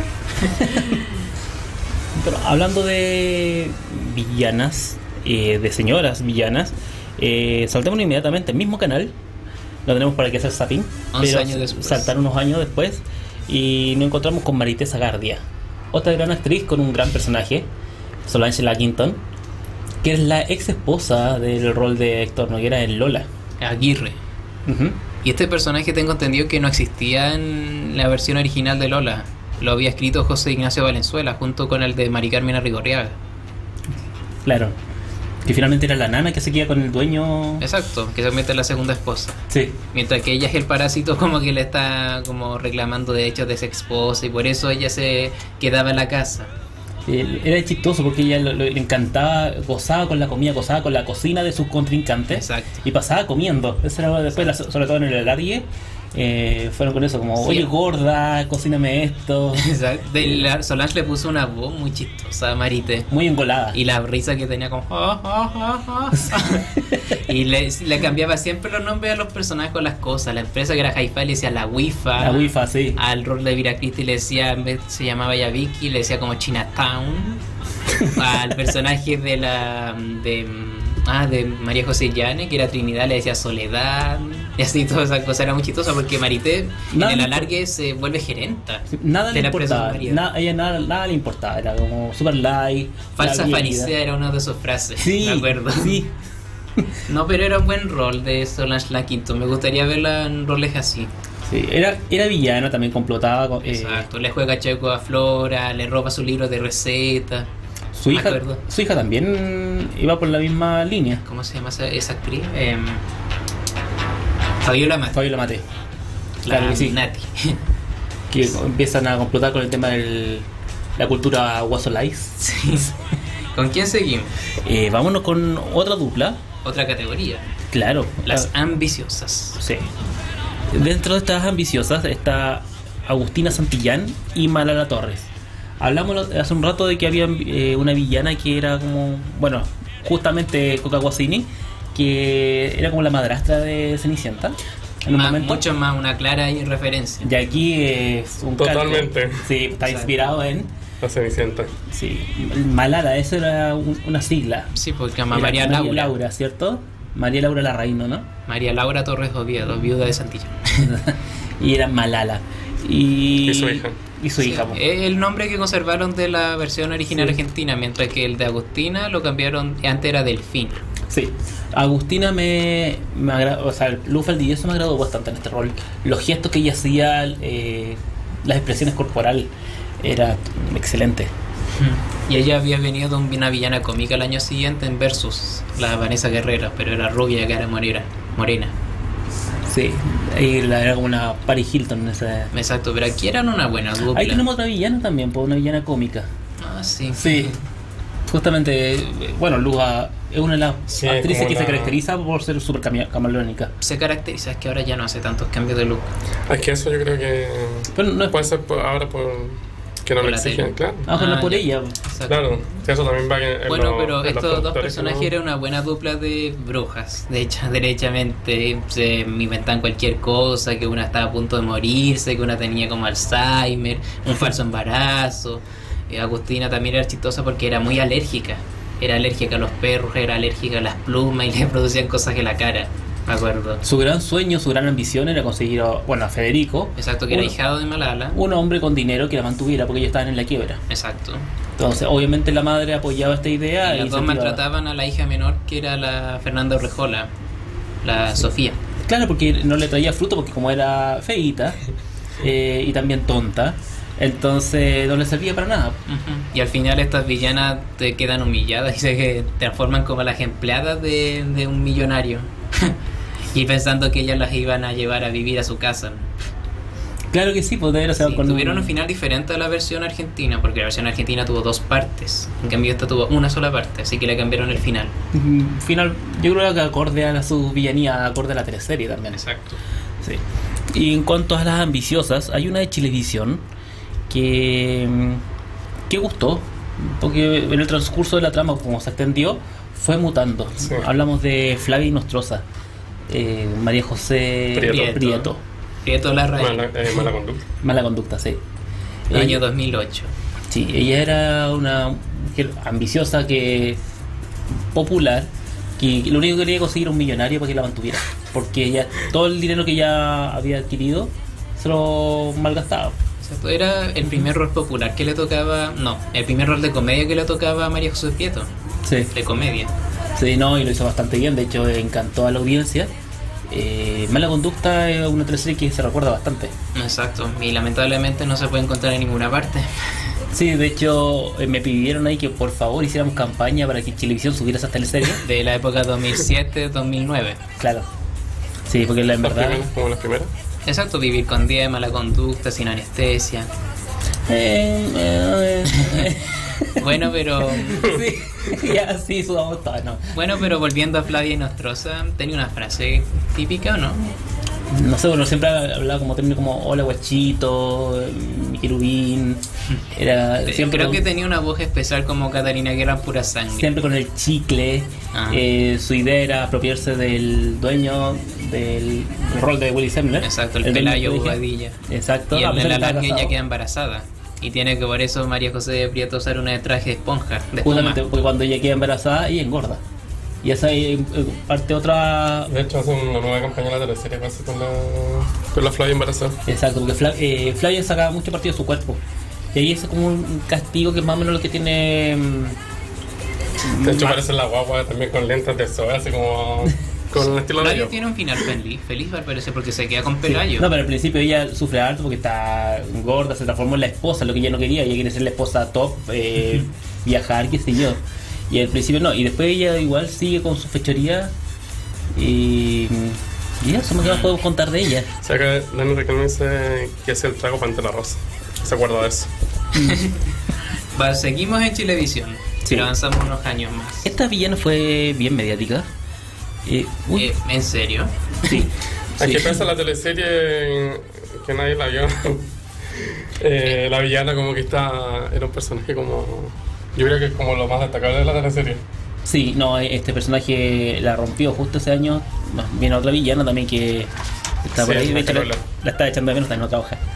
Pero hablando de villanas, de señoras villanas, saltemos inmediatamente al mismo canal. Lo tenemos para que hacer zapping. 11 pero años después. saltar unos años después y nos encontramos con Marité Sagardia, otra gran actriz con un gran personaje, Solange Lackington, que es la ex esposa del rol de Héctor Noguera en Lola. Aguirre. Ujú. Y este personaje tengo entendido que no existía en la versión original de Lola. Lo había escrito José Ignacio Valenzuela junto con el de Mari Carmen Arrigorriaga. Claro. Que finalmente era la nana que se queda con el dueño. Exacto, que se mete la segunda esposa. Sí. Mientras que ella es el parásito, como que le está como reclamando derechos de esa esposa, y por eso ella se quedaba en la casa. Era chistoso porque ella le encantaba, gozaba con la comida, gozaba con la cocina de sus contrincantes. Exacto. Y pasaba comiendo. Eso era después, sobre todo en el Aladie, fueron con eso, como, Sí. oye gorda, cocíname esto. Exacto. Solange le puso una voz muy chistosa a Marité. Muy engolada. Y la risa que tenía como... "Ah, ah, ah, ah". Y le cambiaba siempre los nombres a los personajes con las cosas. La empresa que era Hi-Fi le decía la Wi-Fi. La Wi-Fi, sí. Al rol de Vira Christie le decía, en vez se llamaba ya Vicky, le decía como Chinatown. Al personaje de María José Llane, que era Trinidad, le decía Soledad. Y así todas esas cosas. Era muy chistosa porque Marité en el alargue se vuelve gerenta. Nada le de la empresa importaba. María. Ella nada le importaba. Era como super light. Falsa la farisea era una de sus frases. Sí, me acuerdo. sí. No, pero era un buen rol de Solange Lackington. Me gustaría verla en roles así. Sí, era villana, también complotaba. Exacto, le juega checo a Flora, le roba su libro de recetas. Su hija también iba por la misma línea. ¿Cómo se llama esa actriz? Fabiola Mate. La Claro que sí. Nati. Que empiezan a complotar con el tema de la cultura Guasolais. Sí. ¿Con quién seguimos? Vámonos con otra dupla. Otra categoría. Claro. Las ambiciosas. Sí. Dentro de estas ambiciosas está Agustina Santillán y Malala Torres. Hablamos hace un rato de que había una villana que era como, bueno, justamente Coca Guasini, que era como la madrastra de Cenicienta. En un momento. Mucho más una clara referencia. Y aquí es un Totalmente. calco. Sí, está inspirado en. La Cenicienta. Sí, Malala, eso era una sigla. Sí, porque llama Era María Laura. ¿Cierto? María Laura Larraíno, ¿no? María Laura Torres Oviedo, viuda de Santillán. Y era Malala. Y su hija. Y su Sí, hija. Po. es el nombre que conservaron de la versión original Sí. argentina, mientras que el de Agustina lo cambiaron, antes era Delfina. Sí. Agustina me agradó, o sea, Luz Valdivieso me agradó bastante en este rol. Los gestos que ella hacía, las expresiones corporales, era excelente. Y ella había venido de una villana cómica el año siguiente en Versus, la Vanessa Guerrera, pero era rubia y cara morena. Sí, y era como una Paris Hilton en ese. Exacto, pero aquí eran una buena dupla. Ahí tenemos otra villana también, pues una villana cómica. Ah, sí. Sí. Justamente, bueno, Luga es una de las Sí, actrices como que se la- caracteriza por ser súper camaleónica. Se caracteriza, es que ahora ya no hace tantos cambios de look. Es que eso yo creo que Pero no es puede ser ahora por que no Por lo la exigen, tele. claro. no es por ya. ella. Exacto. Claro, sí, eso también va en Bueno, los- pero en los estos dos productores personajes que no- eran una buena dupla de brujas. De hecho, derechamente se inventan cualquier cosa, que una estaba a punto de morirse, que una tenía como Alzheimer, un falso embarazo. Agustina también era chistosa porque era muy alérgica. Era alérgica a los perros, era alérgica a las plumas y le producían cosas en la cara. Me acuerdo. Su gran sueño, su gran ambición era conseguir a Federico, Exacto, que era un- hijado de Malala. un hombre con dinero que la mantuviera porque ellos estaban en la quiebra. Exacto. Entonces, obviamente la madre apoyaba esta idea Y los dos incentivaba. maltrataban a la hija menor, que era la Fernanda Urrejola, la Sofía. Claro, porque no le traía fruto porque como era feíta y también tonta, entonces no le servía para nada. Ujú. Y al final estas villanas te quedan humilladas y se transforman como las empleadas de un millonario. Y pensando que ellas las iban a llevar a vivir a su casa. Claro que sí, poder hacer Sí, tuvieron un final diferente a la versión argentina, porque la versión argentina tuvo 2 partes. En cambio esta tuvo una sola parte, así que le cambiaron el final. final, yo creo que acorde a su villanía, acorde a la teleserie también. Exacto. Sí. Y en cuanto a las ambiciosas, hay una de Chilevisión que gustó, porque en el transcurso de la trama, como se extendió, fue mutando. Sí. Hablamos de Flavia Nostroza, María José Prieto. Prieto Larraín, Mala conducta. Mala conducta, sí. el año Ella- 2008. Sí, ella era una mujer ambiciosa, popular, que lo único que quería conseguir era un millonario para que la mantuviera, porque ella todo el dinero que ella había adquirido se lo malgastaba. Exacto, era el primer rol popular que le tocaba, no, el primer rol de comedia que le tocaba a María José Prieto, Sí, de comedia. sí, no, y lo hizo bastante bien, de hecho encantó a la audiencia. Mala conducta es una teleserie que se recuerda bastante. Exacto, y lamentablemente no se puede encontrar en ninguna parte. Sí, de hecho me pidieron ahí que por favor hiciéramos campaña para que Chilevisión subiera esas teleseries. De la época 2007-2009. Claro. Sí, porque en Las verdad... primeras, como las primeras. Exacto, vivir con 10, mala conducta, sin anestesia. Bueno, pero Sí, ya, sí, sudamos todos, no. bueno, pero volviendo a Flavia y Nostroza, tenía una frase típica, ¿o no? No sé, bueno, siempre hablaba como término como hola guachito, mi querubín. Era siempre Creo que tenía una voz especial como Catalina Guerra, pura sangre. siempre con el chicle. Su idea era apropiarse del dueño del rol de Willy Sembler. Exacto, el dueño Pelayo que dije. Bobadilla. Exacto. Y a el de pesar la de estar larga ella casado. queda embarazada. Y tiene que por eso María José Prieto usar una de traje de esponja. De Justamente espuma. porque cuando ella queda embarazada, ella engorda. Y esa es parte otra. De hecho, hace una nueva campaña en la teleserie con la Flavia embarazada. Exacto, porque Flavia sacaba mucho partido de su cuerpo. Y ahí es como un castigo que es más o menos lo que tiene. De hecho, parece la guagua también con lentes de soga, así como con el estilo de Pelayo yo. tiene un final feliz al parecer porque se queda con Pelayo. No, pero al principio ella sufre harto porque está gorda, se transformó en la esposa, lo que ella no quería. Ella quiere ser la esposa top, viajar, qué sé yo. Y al principio no, y después ella igual sigue con su fechoría. Y eso es lo que más podemos contar de ella. O sea que Dani Raquel me dice que es el trago Pantera Rosa. ¿Se acuerda de eso? Seguimos en Chilevisión, Sí. pero avanzamos unos años más. Esta villana fue bien mediática. Uy, ¿En serio? sí. Aquí Sí. pasa la teleserie que nadie la vio. La villana como que era un personaje como... Yo creo que es como lo más destacable de la teleserie. Sí, no, este personaje la rompió justo ese año. Viene otra villana también que está Sí, por ahí. la De hecho, Carola. la está echando de menos, está en otra hoja.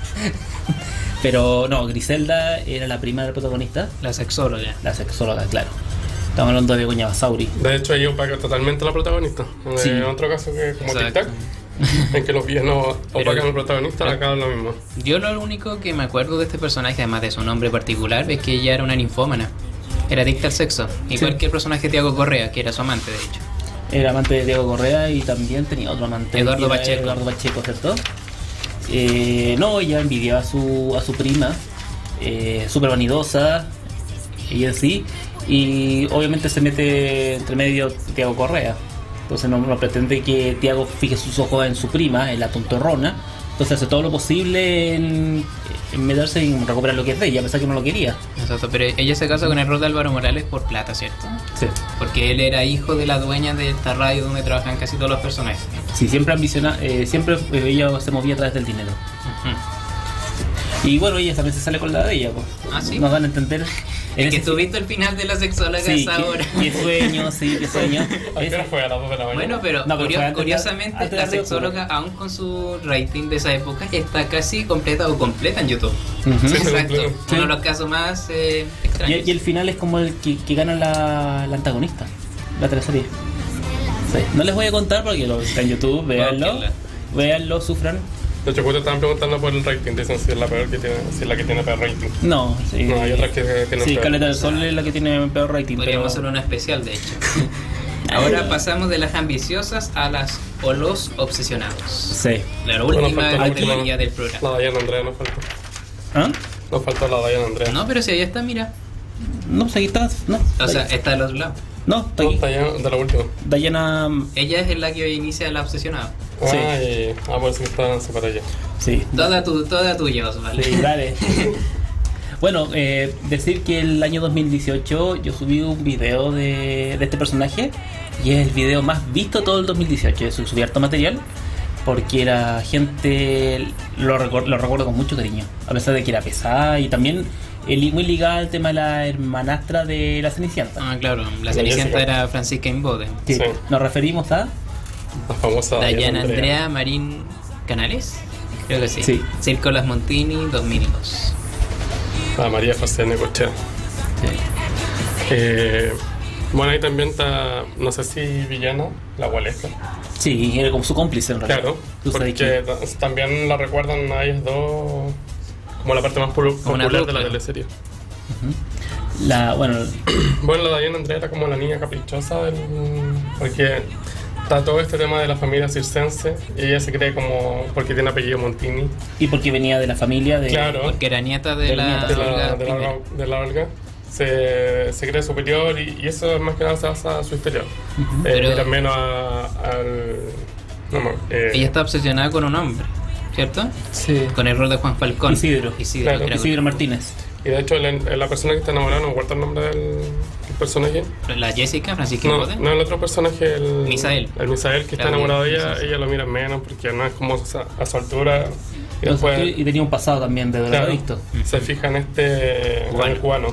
Pero no, Griselda era la prima del protagonista, La sexóloga. la sexóloga, claro. Estamos hablando de Begoña Basauri. De hecho, ella opaca totalmente a la protagonista. Sí. Otro caso que como Exacto. Tic-Tac, en que los villanos opacan al protagonista, acá es lo mismo. Yo lo único que me acuerdo de este personaje, además de su nombre particular, es que ella era una ninfómana. Era adicta al sexo. Igual que el personaje de Tiago Correa, que era su amante, de hecho. Era amante de Diego Correa y también tenía otro amante. Eduardo que era Pacheco. Eduardo Pacheco, ¿cierto? No, ella envidiaba a su prima, súper vanidosa, ella sí, y obviamente se mete entre medio Tiago Correa. Entonces no pretende que Tiago fije sus ojos en su prima, en la tontorrona. Entonces hace todo lo posible en meterse y en recuperar lo que es de ella, a pesar que no lo quería. Exacto, pero ella se casa con el rol de Álvaro Morales por plata, ¿cierto? Sí. Porque él era hijo de la dueña de esta radio donde trabajan casi todos los personajes. Sí, siempre ambiciona, siempre ella se movía a través del dinero. Y bueno, ella también se sale con la de ella, pues. Ah, ¿sí? Nos van a entender. En Es que ese- tú viste el final de la sexóloga Sí, a esa hora. qué sueño, sí, qué sueño. ¿A qué hora fue? A las 2 de la mañana. Bueno, pero No, pero fue antes de- curiosamente antes de la la radio, sexóloga, aún con su rating de esa época, está casi completa o completa en YouTube. Ujú. Sí. Exacto, Sí. uno de los casos más extraños. Y el final es como el que gana la antagonista, la teleserie. Sí. No les voy a contar porque lo está en YouTube, véanlo. Búsquenla. Véanlo, sufran. De hecho, justo estaban preguntando por el rating. Dicen si es la peor que tiene, si es la que tiene peor rating. No, sí. No, hay otras que tienen Sí, peor. Caleta del Sol es la que tiene peor rating. Podríamos hacer Pero... una especial, de hecho. Ahora pasamos de las ambiciosas a las o los obsesionados. Sí. La Bueno, última faltó la categoría última. del programa. La Diana Andrea nos faltó. ¿Ah? Nos faltó la Diana Andrea. No, pero si ahí está, mira. No, pues aquí estás. No, O sea, Day- está de los lados. no, está No, aquí. está ya de la última. Diana. Ella es la que inicia la obsesionada. Sí. Ay, por eso que estaban separadas ya. Sí. Toda tuya, Osvaldo. Sí, dale. Bueno, decir que el año 2018 yo subí un video de este personaje y es el video más visto todo el 2018. Yo subí harto material porque la gente lo recuerdo con mucho cariño, a pesar de que era pesada y también muy ligada al tema de la hermanastra de la Cenicienta. Ah, claro, la La Cenicienta Jessica. era Francisca Imbode. Sí. Sí. Nos referimos a... La famosa Dayana Andrea Marín Canales. Creo que sí. Sí. Circo Las Montini 2002. A María José Necochea. Bueno, ahí también está, no sé si villana, la Gualesca. Sí, era como su cómplice en realidad. Claro, Tú sabes porque también la recuerdan a ellas dos como la parte más Como una popular de dupla. la teleserie. bueno, Bueno, la Diana Andrea era como la niña caprichosa porque está todo este tema de la familia circense y ella se cree como porque tiene apellido Montini. y porque venía de la familia de... Claro. Porque era nieta de De la nieta. de la, Olga de la, I. Olga- de la Olga se cree superior y eso más que nada se basa a su historia. Pero- Y también al... No, Ella está obsesionada con un hombre, ¿cierto? Sí. Con el rol de Juan Falcón. Isidro. Isidro, Claro. creo que- Isidro Martínez. Y de hecho, la persona que está enamorada, no me acuerdo el nombre del personaje. La Jessica, Francisca No, Boden. no, el otro personaje, el Misael. El Misael, que está Claro, enamorado de sí, sí. ella lo mira menos porque no es como a su altura. Y después Y tenía un pasado también de claro, drogadicto. se fija en en el cubano,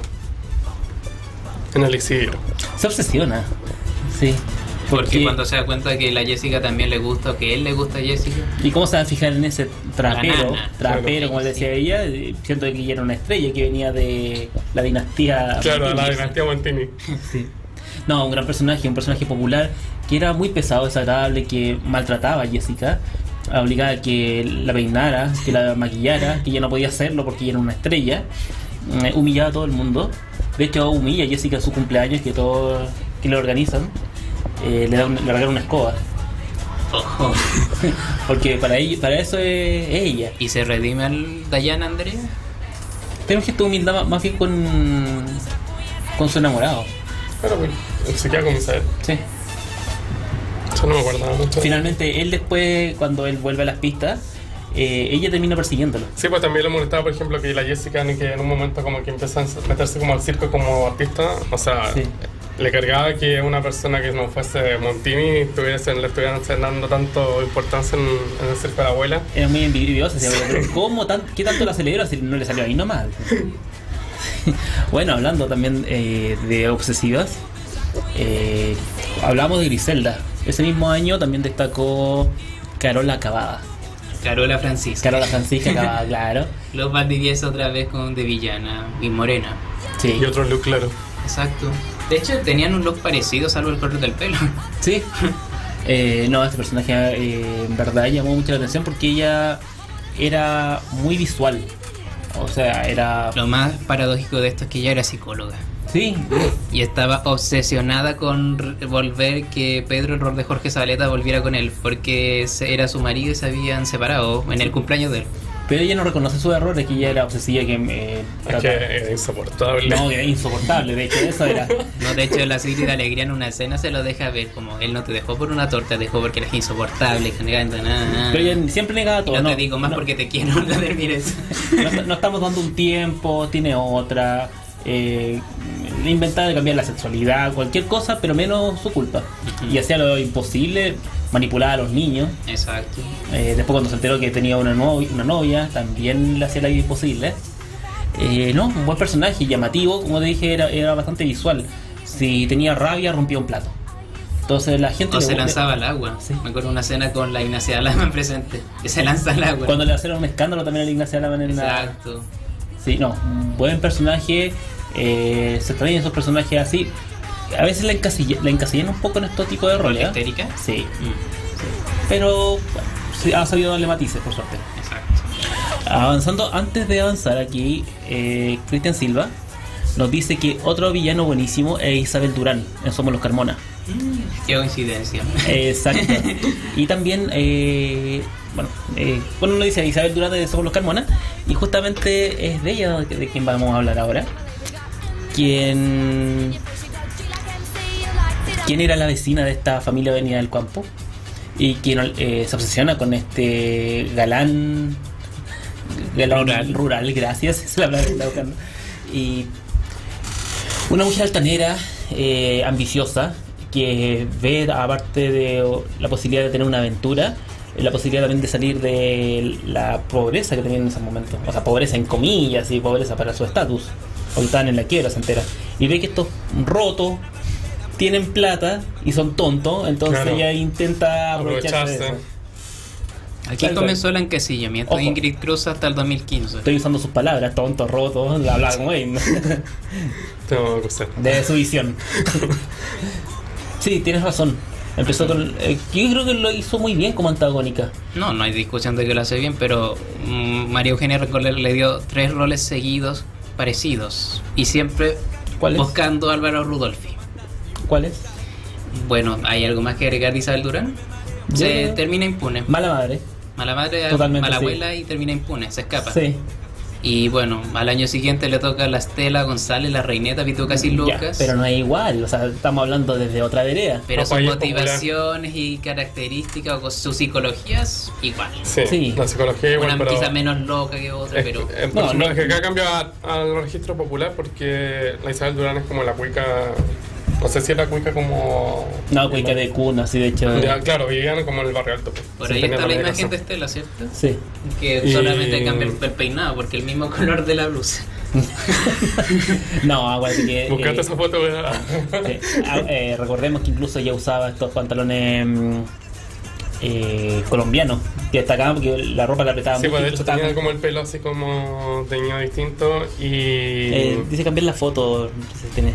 en el exilio. Se obsesiona. Sí. Porque cuando se da cuenta que la Jessica también le gusta o que él le gusta a Jessica. ¿Y cómo se va a fijar en ese trapero? La nana. Trapero, como decía ella. Siento que ella era una estrella que venía de la dinastía. Claro, Montini. la dinastía Montini. Sí. No, un gran personaje, un personaje popular que era muy pesado, desagradable, que maltrataba a Jessica, obligaba a que la peinara, que la maquillara, que ella no podía hacerlo porque ella era una estrella, humillaba a todo el mundo. De hecho, humilla a Jessica en su cumpleaños, que todos que le organizan, le regalan una escoba. Ojo. Porque para eso es ella. ¿Y se redime al Dayana Andrea? Pero un gesto de humildad más bien con su enamorado. Pero pues, se queda con Misael. Sí. Yo no me acordaba mucho. Finalmente, él después, cuando él vuelve a las pistas, ella termina persiguiéndolo. Sí, pues también le molestaba, por ejemplo, que la Jessica, que en un momento como que empieza a meterse como al circo como artista, o sea, Sí. le cargaba que una persona que no fuese Montini le estuvieran dando tanto importancia en el circo de la abuela. Era muy envidiosa, decía, pero ¿qué tanto la celebra si no le salió ahí nomás? Bueno, hablando también de obsesivas, hablamos de Griselda. Ese mismo año también destacó Carola Cavada. Carola Francisca. Carola Francisca Cavada, claro. Los Valdivieso otra vez con de villana y morena. Sí, Y otro look, claro. Exacto. De hecho, tenían un look parecido, salvo el corte del pelo. sí. No, este personaje en verdad llamó mucho la atención porque ella era muy visual. O sea, era... Lo más paradójico de esto es que ella era psicóloga. Sí, Y estaba obsesionada con volver que Pedro, el rol de Jorge Zabaleta, volviera con él. Porque era su marido y se habían separado en el cumpleaños de él. pero ella no reconoce sus errores, que ella era obsesiva, que... Es que era insoportable. No, que era insoportable, de hecho eso era... No, de hecho, la Sigrid de Alegría en una escena se lo deja ver. Como él no te dejó por una torta, te dejó porque eres insoportable. Que nada. Pero ella siempre negaba todo. No te digo más porque te quiero. No termines. No estamos dando un tiempo, tiene otra. Inventaba de cambiar la sexualidad, cualquier cosa, pero menos su culpa. Y hacía lo imposible, manipulaba a los niños. Exacto. Después, cuando se enteró que tenía una novia, también le hacía la vida imposible. No, un buen personaje, llamativo, como te dije, era bastante visual. Si tenía rabia, rompía un plato. Entonces la gente O se lanzaba al agua. Sí. Me acuerdo una escena con la Ignacia Alaman presente. Que se lanza al agua. Cuando le hicieron un escándalo también a la Ignacia Alaman en la... Exacto. Sí, no, un buen personaje. Se extrañan esos personajes así. A veces la encasillan un poco en estos tipos de roles. ¿Histérica? Sí. Pero bueno, sí, ha sabido darle matices, por suerte. Exacto. Avanzando, antes de avanzar aquí, Cristian Silva nos dice que otro villano buenísimo es Isabel Durán en Somos los Carmona. Qué coincidencia. Exacto. Y también, bueno, nos dice Isabel Durán de Somos los Carmona. Y justamente es de ella de quien vamos a hablar ahora. ¿Quién era la vecina de esta familia venida del campo? Y quien se obsesiona con este galán rural, gracias, esa es la palabra que estaba buscando. Y una mujer altanera, ambiciosa, que ve, aparte de la posibilidad de tener una aventura, la posibilidad también de salir de la pobreza que tenían en ese momento. O sea, pobreza en comillas y pobreza para su estatus, porque estaban en la quiebra, se entera. Y ve que estos rotos tienen plata y son tontos, entonces Claro. ella intenta aprovecharse de eso. Aquí Tal comenzó el encasilamiento Ojo. de Ingrid Cruz hasta el 2015. Estoy usando sus palabras, tontos, rotos, la habla como él, Tengo que usar. de su visión. Sí, tienes razón. Empezó con... yo creo que lo hizo muy bien como antagónica. No, no hay discusión de que lo hace bien, pero María Eugenia Recoleta le dio 3 roles seguidos parecidos y siempre ¿Cuáles? buscando a Álvaro Rudolfi. ¿Cuáles? Bueno, ¿hay algo más que agregar de Isabel Durán? Se Yo- termina impune. Mala madre. Mala madre, Totalmente, mala sí. abuela y termina impune, se escapa. Sí. Y bueno, al año siguiente le toca a la Estela González, la Reineta Pitucas y Ya, Lucas. pero no es igual, o sea, estamos hablando desde otra vereda. Pero No, sus país motivaciones y características o sus psicologías igual. Sí. La psicología igual, Una pero... quizá menos loca que otra, pero... El No, personaje no. acá cambia al registro popular porque la Isabel Durán es como la cuica... No sé si era cuica como... No, cuica de cuna, así de hecho. Ya, claro, vivían como en el barrio alto. Pues. Por Sí, ahí tenían está la media imagen de casa. Estela, ¿cierto? Sí. Que Y- solamente cambia el peinado, porque el mismo color de la blusa. No, aguante que. Buscaste esa foto, ¿verdad? Recordemos que incluso ella usaba estos pantalones colombianos que destacaban porque la ropa la apretaba Sí, mucho. pues de incluso hecho tenía estaba- como el pelo así como teñido distinto y... dice cambiar la foto. No sé si tiene.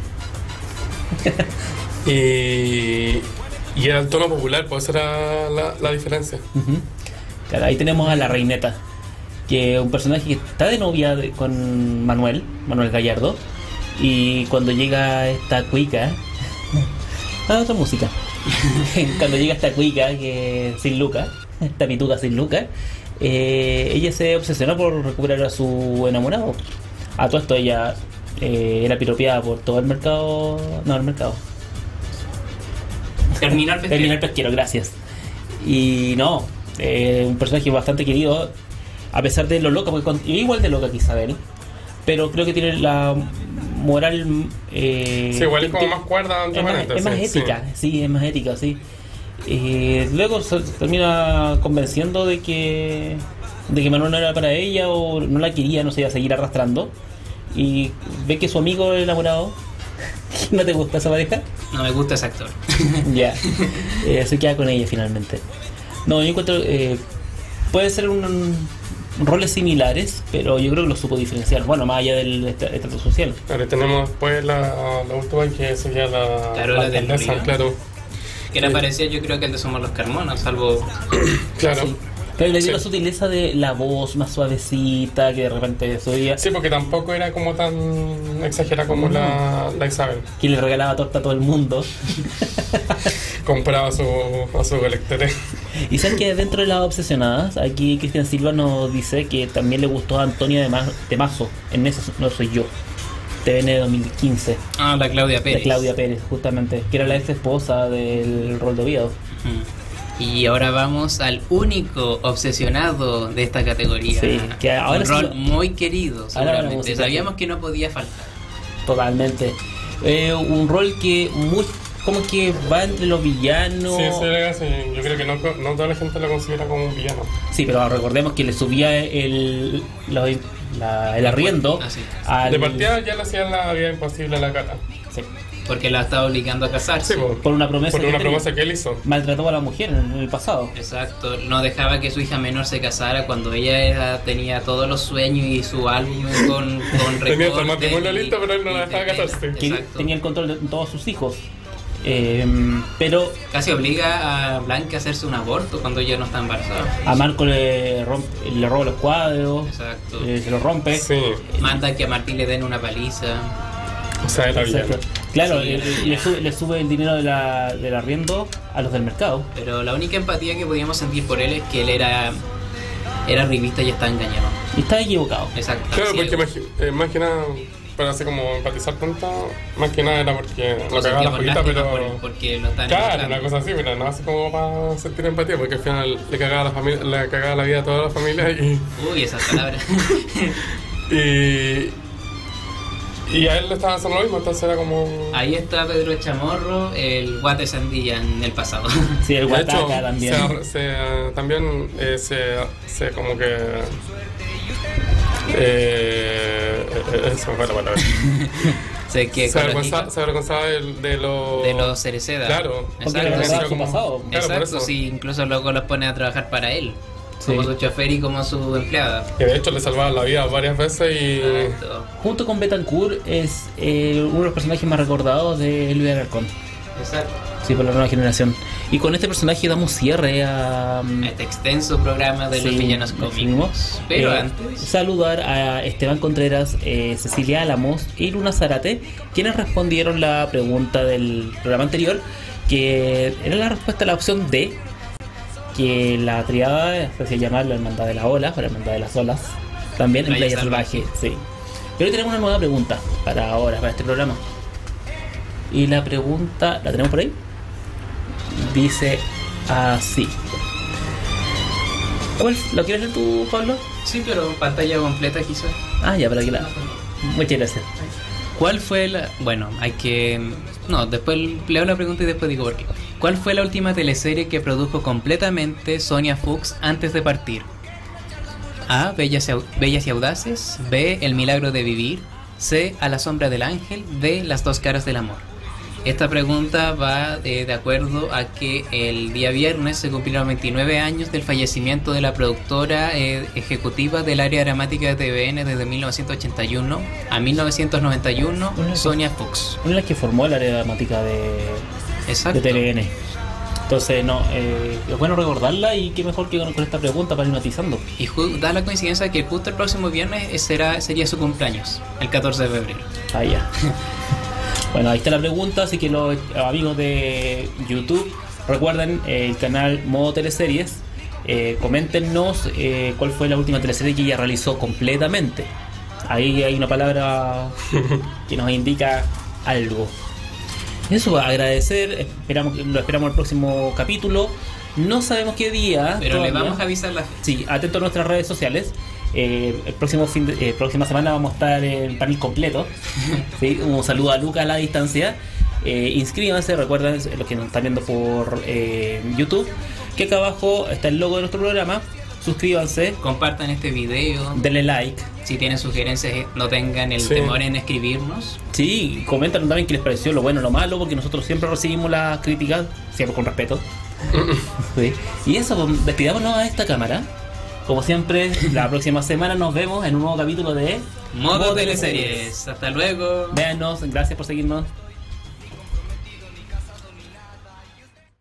y era el tono popular, pues esa era la diferencia. Ujú. Claro, ahí tenemos a la Reineta, que es un personaje que está de novia con Manuel Gallardo, y cuando llega esta cuica, otra música, cuando llega esta cuica que sin Luca, esta pituca sin Luca, ella se obsesiona por recuperar a su enamorado. A todo esto ella era piropeada por todo el mercado, Terminal pesquero, gracias. Y no, un personaje bastante querido, a pesar de lo loca, porque igual de loca que Isabel, pero creo que tiene la moral. Sí, igual es como más cuerda, es más ética, sí, es más ética, sí. Luego se termina convenciendo de que Manuel no era para ella o no la quería, no se iba a seguir arrastrando. Y ve que su amigo el enamorado, ¿no te gusta esa pareja? No me gusta ese actor. Ya, se queda con ella finalmente. No, yo encuentro puede ser roles similares, pero yo creo que lo supo diferenciar. Bueno, más allá del estrato social. Ahora tenemos después la última que sería la Carola del alcaldesa, Río. claro. Que era parecido, yo creo que el de Somos los Carmonas, salvo... Claro. Sí. Pero le dio Sí. la sutileza de la voz más suavecita que de repente subía, Sí, porque tampoco era como tan exagerada como la Isabel. que le regalaba torta a todo el mundo. Compraba a su colectores. Y saben que dentro de las obsesionadas, aquí Cristian Silva nos dice que también le gustó a Antonia de Mazo, en eso no soy yo, TVN de 2015, Ah, la Claudia Pérez. de Claudia Pérez, justamente, que era la ex esposa del Roldo Oviedo. Ujú. Y ahora vamos al único obsesionado de esta categoría. Sí, que ahora un sí rol lo- muy querido, Ahora seguramente. hablamos de Sabíamos que no podía faltar. Totalmente. Un rol que como que va entre los villanos. Sí, sí, yo creo que no toda la gente lo considera como un villano. Sí, pero recordemos que le subía el arriendo Ah, sí. al... De partida ya le hacían la vida imposible a la Cata. Sí, Porque la estaba obligando a casarse. Sí, por una promesa por que una tenía. promesa que él hizo. Maltrató a la mujer en el pasado. Exacto, no dejaba que su hija menor se casara cuando ella tenía todos los sueños y su álbum con Tenía hasta el recortes matrimonio y- listo, pero él no la y dejaba tetera. casarse. Que Exacto. tenía el control de todos sus hijos. Pero Casi obliga a Blanca a hacerse un aborto cuando ella no está embarazada. a Marco le roba los cuadros, Exacto. se los rompe. Sí, Manda que a Martín le den una paliza. o sea, era villano. Exacto. Claro, Sí. le sube el dinero del arriendo a los del mercado. Pero la única empatía que podíamos sentir por él es que él era revista y estaba engañado. Y está equivocado. Exacto. Claro, Sí, porque más que nada, para así como empatizar tanto, más que nada era porque lo nos cagaba la sentíamos joyita, lástima pero... por él, porque lo están Claro, encontrando. una cosa así, pero no así como para sentir empatía, porque al final le cagaba la vida a toda la familia Uy, esas palabras. y a él le estaban haciendo lo mismo, entonces era como... Ahí está Pedro Chamorro, el Guate Sandilla en el pasado. Sí, el De hecho, Guataca también. también se como que... se me fue la palabra. Sé que Se con la hija avergonzaba de los Cereceda. Claro. Porque le Exacto, recordaba sí. su pasado. Claro, por Exacto, eso. sí, incluso luego los pone a trabajar para él. Sí. Como su chofer y como su empleada. Que de hecho le salvaban la vida varias veces y... Exacto. Junto con Betancourt es uno de los personajes más recordados de Elvia Alarcón. Exacto. Sí, por la nueva generación. Y con este personaje damos cierre a... Este extenso programa de los Sí, villanos definimos. cómicos. Pero antes, saludar a Esteban Contreras, Cecilia Álamos y Luna Zárate, quienes respondieron la pregunta del programa anterior, que era la respuesta a la opción D, que la triada se hacía llamar la hermandad de la ola o la hermandad de las olas, También en Playa Playa Salvaje, sí. Pero hoy tenemos una nueva pregunta para ahora, para este programa. Y la pregunta, ¿la tenemos por ahí? Dice así. ¿Lo quieres leer tú, Pablo? Sí, pero pantalla completa quizás. Ah, ya, para que la... Muchas gracias. ¿Cuál fue la...? Bueno, hay que... No, después leo la pregunta y después digo por qué. ¿Cuál fue la última teleserie que produjo completamente Sonia Fuchs antes de partir? A. Bellas y Audaces. B. El Milagro de Vivir. C. A la Sombra del Ángel. D. Las Dos Caras del Amor. Esta pregunta va de acuerdo a que el día viernes se cumplieron 29 años del fallecimiento de la productora ejecutiva del área dramática de TVN desde 1981 a 1991, Sonia Fuchs. Una de las que formó el área dramática de TVN. Entonces, no, es bueno recordarla y qué mejor que con esta pregunta para ir matizando. Y da la coincidencia que justo el próximo viernes sería su cumpleaños, el 14 de febrero. Ah, ya. Bueno, ahí está la pregunta, así que los amigos de YouTube, recuerden el canal Modo Teleseries, coméntenos cuál fue la última teleserie que ella realizó completamente. Ahí hay una palabra que nos indica algo. Eso, agradecer, lo esperamos el próximo capítulo. No sabemos qué día. Pero todavía. Le vamos a avisar la fecha. Sí, atento a nuestras redes sociales. El próxima semana vamos a estar en panel completo. ¿Sí? Un saludo a Luca a la distancia. Inscríbanse, recuerden los que nos están viendo por YouTube, que acá abajo está el logo de nuestro programa. Suscríbanse, compartan este video, denle like. Si tienen sugerencias, no tengan el temor en escribirnos. Sí, comenten también qué les pareció, lo bueno o lo malo, porque nosotros siempre recibimos las críticas, siempre con respeto. Sí. Y eso, despidámonos a esta cámara. Como siempre, la próxima semana nos vemos en un nuevo capítulo de Modo Teleseries. Hasta luego. Véanos, gracias por seguirnos.